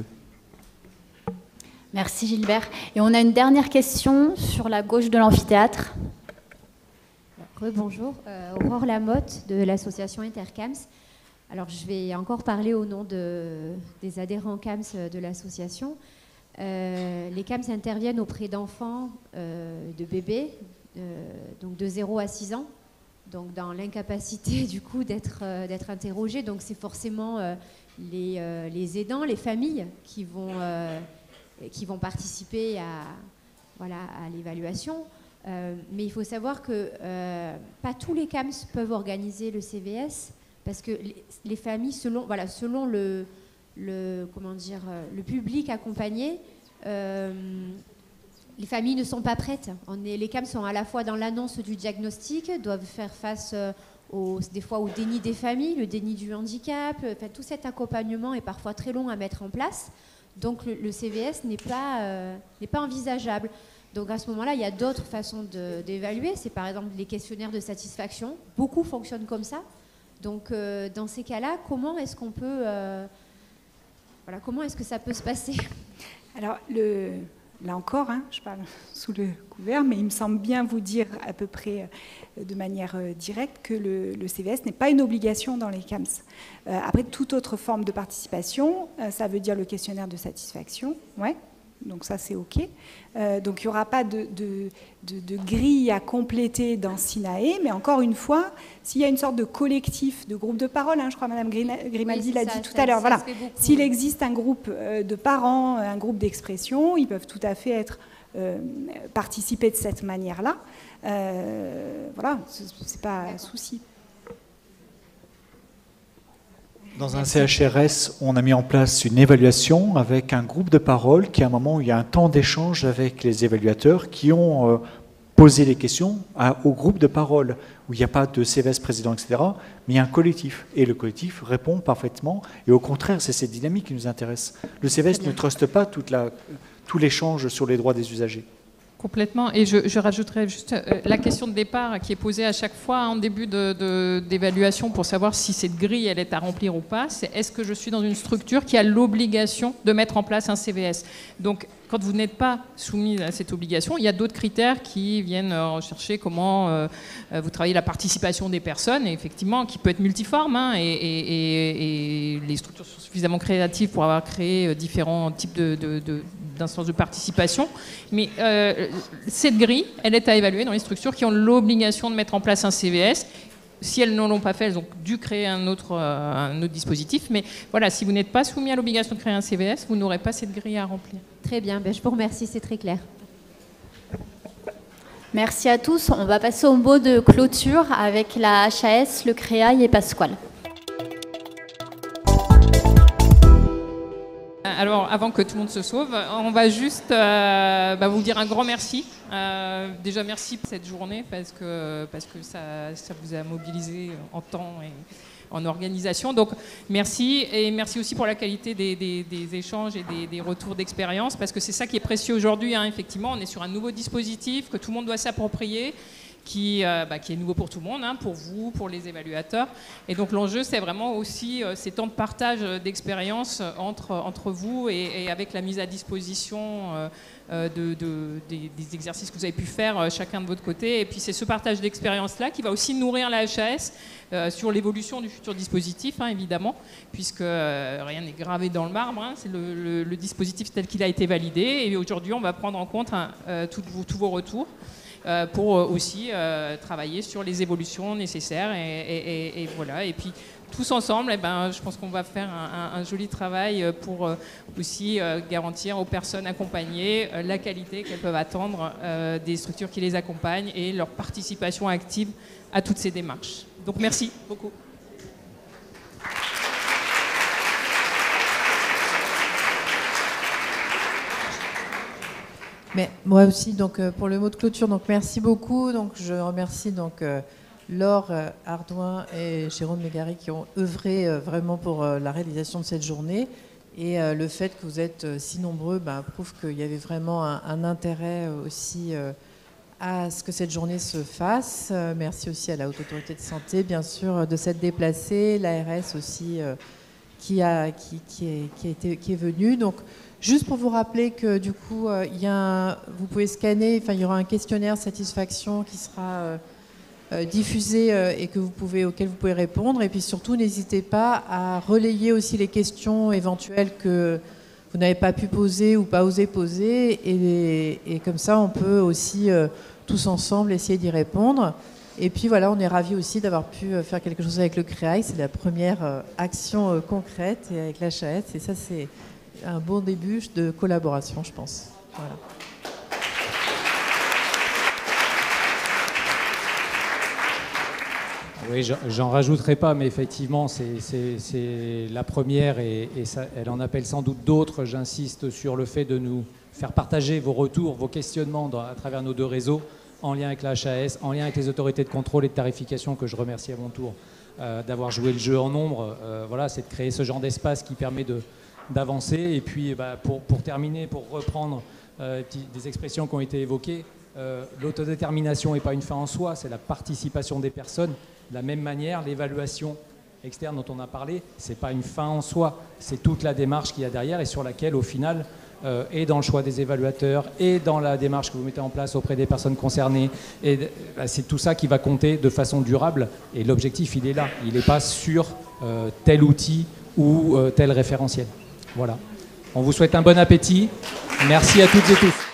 Merci Gilbert. Et on a une dernière question sur la gauche de l'amphithéâtre. Bonjour, Aurore Lamotte de l'association Intercams. Alors je vais encore parler au nom des adhérents CAMS de l'association. Les CAMS interviennent auprès d'enfants, de bébés, donc de 0 à 6 ans, donc dans l'incapacité du coup d'être interrogés. Donc c'est forcément les aidants, les familles qui vont participer à l'évaluation. Mais il faut savoir que pas tous les CAMS peuvent organiser le CVS parce que les familles, selon le public accompagné, les familles ne sont pas prêtes. Les CAMS sont à la fois dans l'annonce du diagnostic, doivent faire face des fois au déni des familles, le déni du handicap. Enfin, tout cet accompagnement est parfois très long à mettre en place. Donc le CVS n'est pas envisageable. Donc à ce moment-là, il y a d'autres façons d'évaluer. C'est par exemple les questionnaires de satisfaction. Beaucoup fonctionnent comme ça. Donc dans ces cas-là, comment est-ce qu'on peut, comment est-ce que ça peut se passer? Alors là encore, je parle sous le couvert, mais il me semble bien vous dire à peu près de manière directe que le CVS n'est pas une obligation dans les CAMS. Après, toute autre forme de participation, ça veut dire le questionnaire de satisfaction, ouais. Donc ça, c'est OK. Donc il n'y aura pas de grille à compléter dans SINAE, mais encore une fois, s'il y a une sorte de collectif, de groupe de parole, je crois Mme Grimaldi l'a dit tout à l'heure, voilà. S'il existe un groupe de parents, un groupe d'expression, ils peuvent tout à fait participer de cette manière-là. Voilà, c'est pas un souci. Dans un CHRS, on a mis en place une évaluation avec un groupe de parole qui, à un moment où il y a un temps d'échange avec les évaluateurs qui ont posé les questions au groupe de parole, où il n'y a pas de CVS président, etc., mais il y a un collectif. Et le collectif répond parfaitement. Et au contraire, c'est cette dynamique qui nous intéresse. Le CVS ne truste pas tout l'échange sur les droits des usagers. Complètement. Et je rajouterais juste la question de départ qui est posée à chaque fois en début d'évaluation pour savoir si cette grille elle est à remplir ou pas. C'est est-ce que je suis dans une structure qui a l'obligation de mettre en place un CVS? Donc, quand vous n'êtes pas soumis à cette obligation, il y a d'autres critères qui viennent rechercher comment vous travaillez la participation des personnes, et effectivement, qui peut être multiforme, et les structures sont suffisamment créatives pour avoir créé différents types d'instances de participation. Mais cette grille, elle est à évaluer dans les structures qui ont l'obligation de mettre en place un CVS. Si elles ne l'ont pas fait, elles ont dû créer un autre dispositif. Mais voilà, si vous n'êtes pas soumis à l'obligation de créer un CVS, vous n'aurez pas cette grille à remplir. Très bien, je vous remercie, c'est très clair. Merci à tous. On va passer au mot de clôture avec la HAS, le CREAI et Pasquale. Alors, avant que tout le monde se sauve, on va juste vous dire un grand merci. Déjà, merci pour cette journée parce que ça vous a mobilisé en temps et en organisation. Donc, merci. Et merci aussi pour la qualité des échanges et des retours d'expérience parce que c'est ça qui est précieux aujourd'hui. Effectivement, on est sur un nouveau dispositif que tout le monde doit s'approprier. Qui est nouveau pour tout le monde, pour vous, pour les évaluateurs. Et donc l'enjeu, c'est vraiment aussi ces temps de partage d'expérience entre vous et avec la mise à disposition des exercices que vous avez pu faire chacun de votre côté. Et puis c'est ce partage d'expérience-là qui va aussi nourrir la HAS sur l'évolution du futur dispositif, évidemment, puisque rien n'est gravé dans le marbre. C'est le dispositif tel qu'il a été validé. Et aujourd'hui, on va prendre en compte tous vos retours. Pour aussi travailler sur les évolutions nécessaires et voilà. Et puis tous ensemble, je pense qu'on va faire un joli travail pour aussi garantir aux personnes accompagnées la qualité qu'elles peuvent attendre des structures qui les accompagnent et leur participation active à toutes ces démarches. Donc merci beaucoup. Mais moi aussi, donc, pour le mot de clôture, donc, merci beaucoup. Donc, je remercie Laure Ardouin et Jérôme Mégari qui ont œuvré vraiment pour la réalisation de cette journée. Et le fait que vous êtes si nombreux prouve qu'il y avait vraiment un intérêt aussi à ce que cette journée se fasse. Merci aussi à la Haute Autorité de Santé, bien sûr, de s'être déplacée, l'ARS aussi qui est venue. Donc, juste pour vous rappeler que du coup, vous pouvez scanner, il y aura un questionnaire satisfaction qui sera diffusé et auquel vous pouvez répondre. Et puis surtout, n'hésitez pas à relayer aussi les questions éventuelles que vous n'avez pas pu poser ou pas osé poser. Et comme ça, on peut aussi tous ensemble essayer d'y répondre. Et puis voilà, on est ravis aussi d'avoir pu faire quelque chose avec le CREAI. C'est la première action concrète et avec l'HAS. Et ça, c'est un bon début de collaboration, je pense. Voilà. Oui, j'en rajouterai pas, mais effectivement, c'est la première et ça, elle en appelle sans doute d'autres. J'insiste sur le fait de nous faire partager vos retours, vos questionnements à travers nos deux réseaux, en lien avec la HAS, en lien avec les autorités de contrôle et de tarification, que je remercie à mon tour d'avoir joué le jeu en nombre. Voilà, c'est de créer ce genre d'espace qui permet d'avancer. Et puis, pour terminer, pour reprendre des expressions qui ont été évoquées, l'autodétermination n'est pas une fin en soi, c'est la participation des personnes. De la même manière, l'évaluation externe dont on a parlé, ce n'est pas une fin en soi, c'est toute la démarche qu'il y a derrière et sur laquelle, au final, et dans le choix des évaluateurs, et dans la démarche que vous mettez en place auprès des personnes concernées, c'est tout ça qui va compter de façon durable. Et l'objectif, il est là, il n'est pas sur tel outil ou tel référentiel. Voilà. On vous souhaite un bon appétit. Merci à toutes et tous.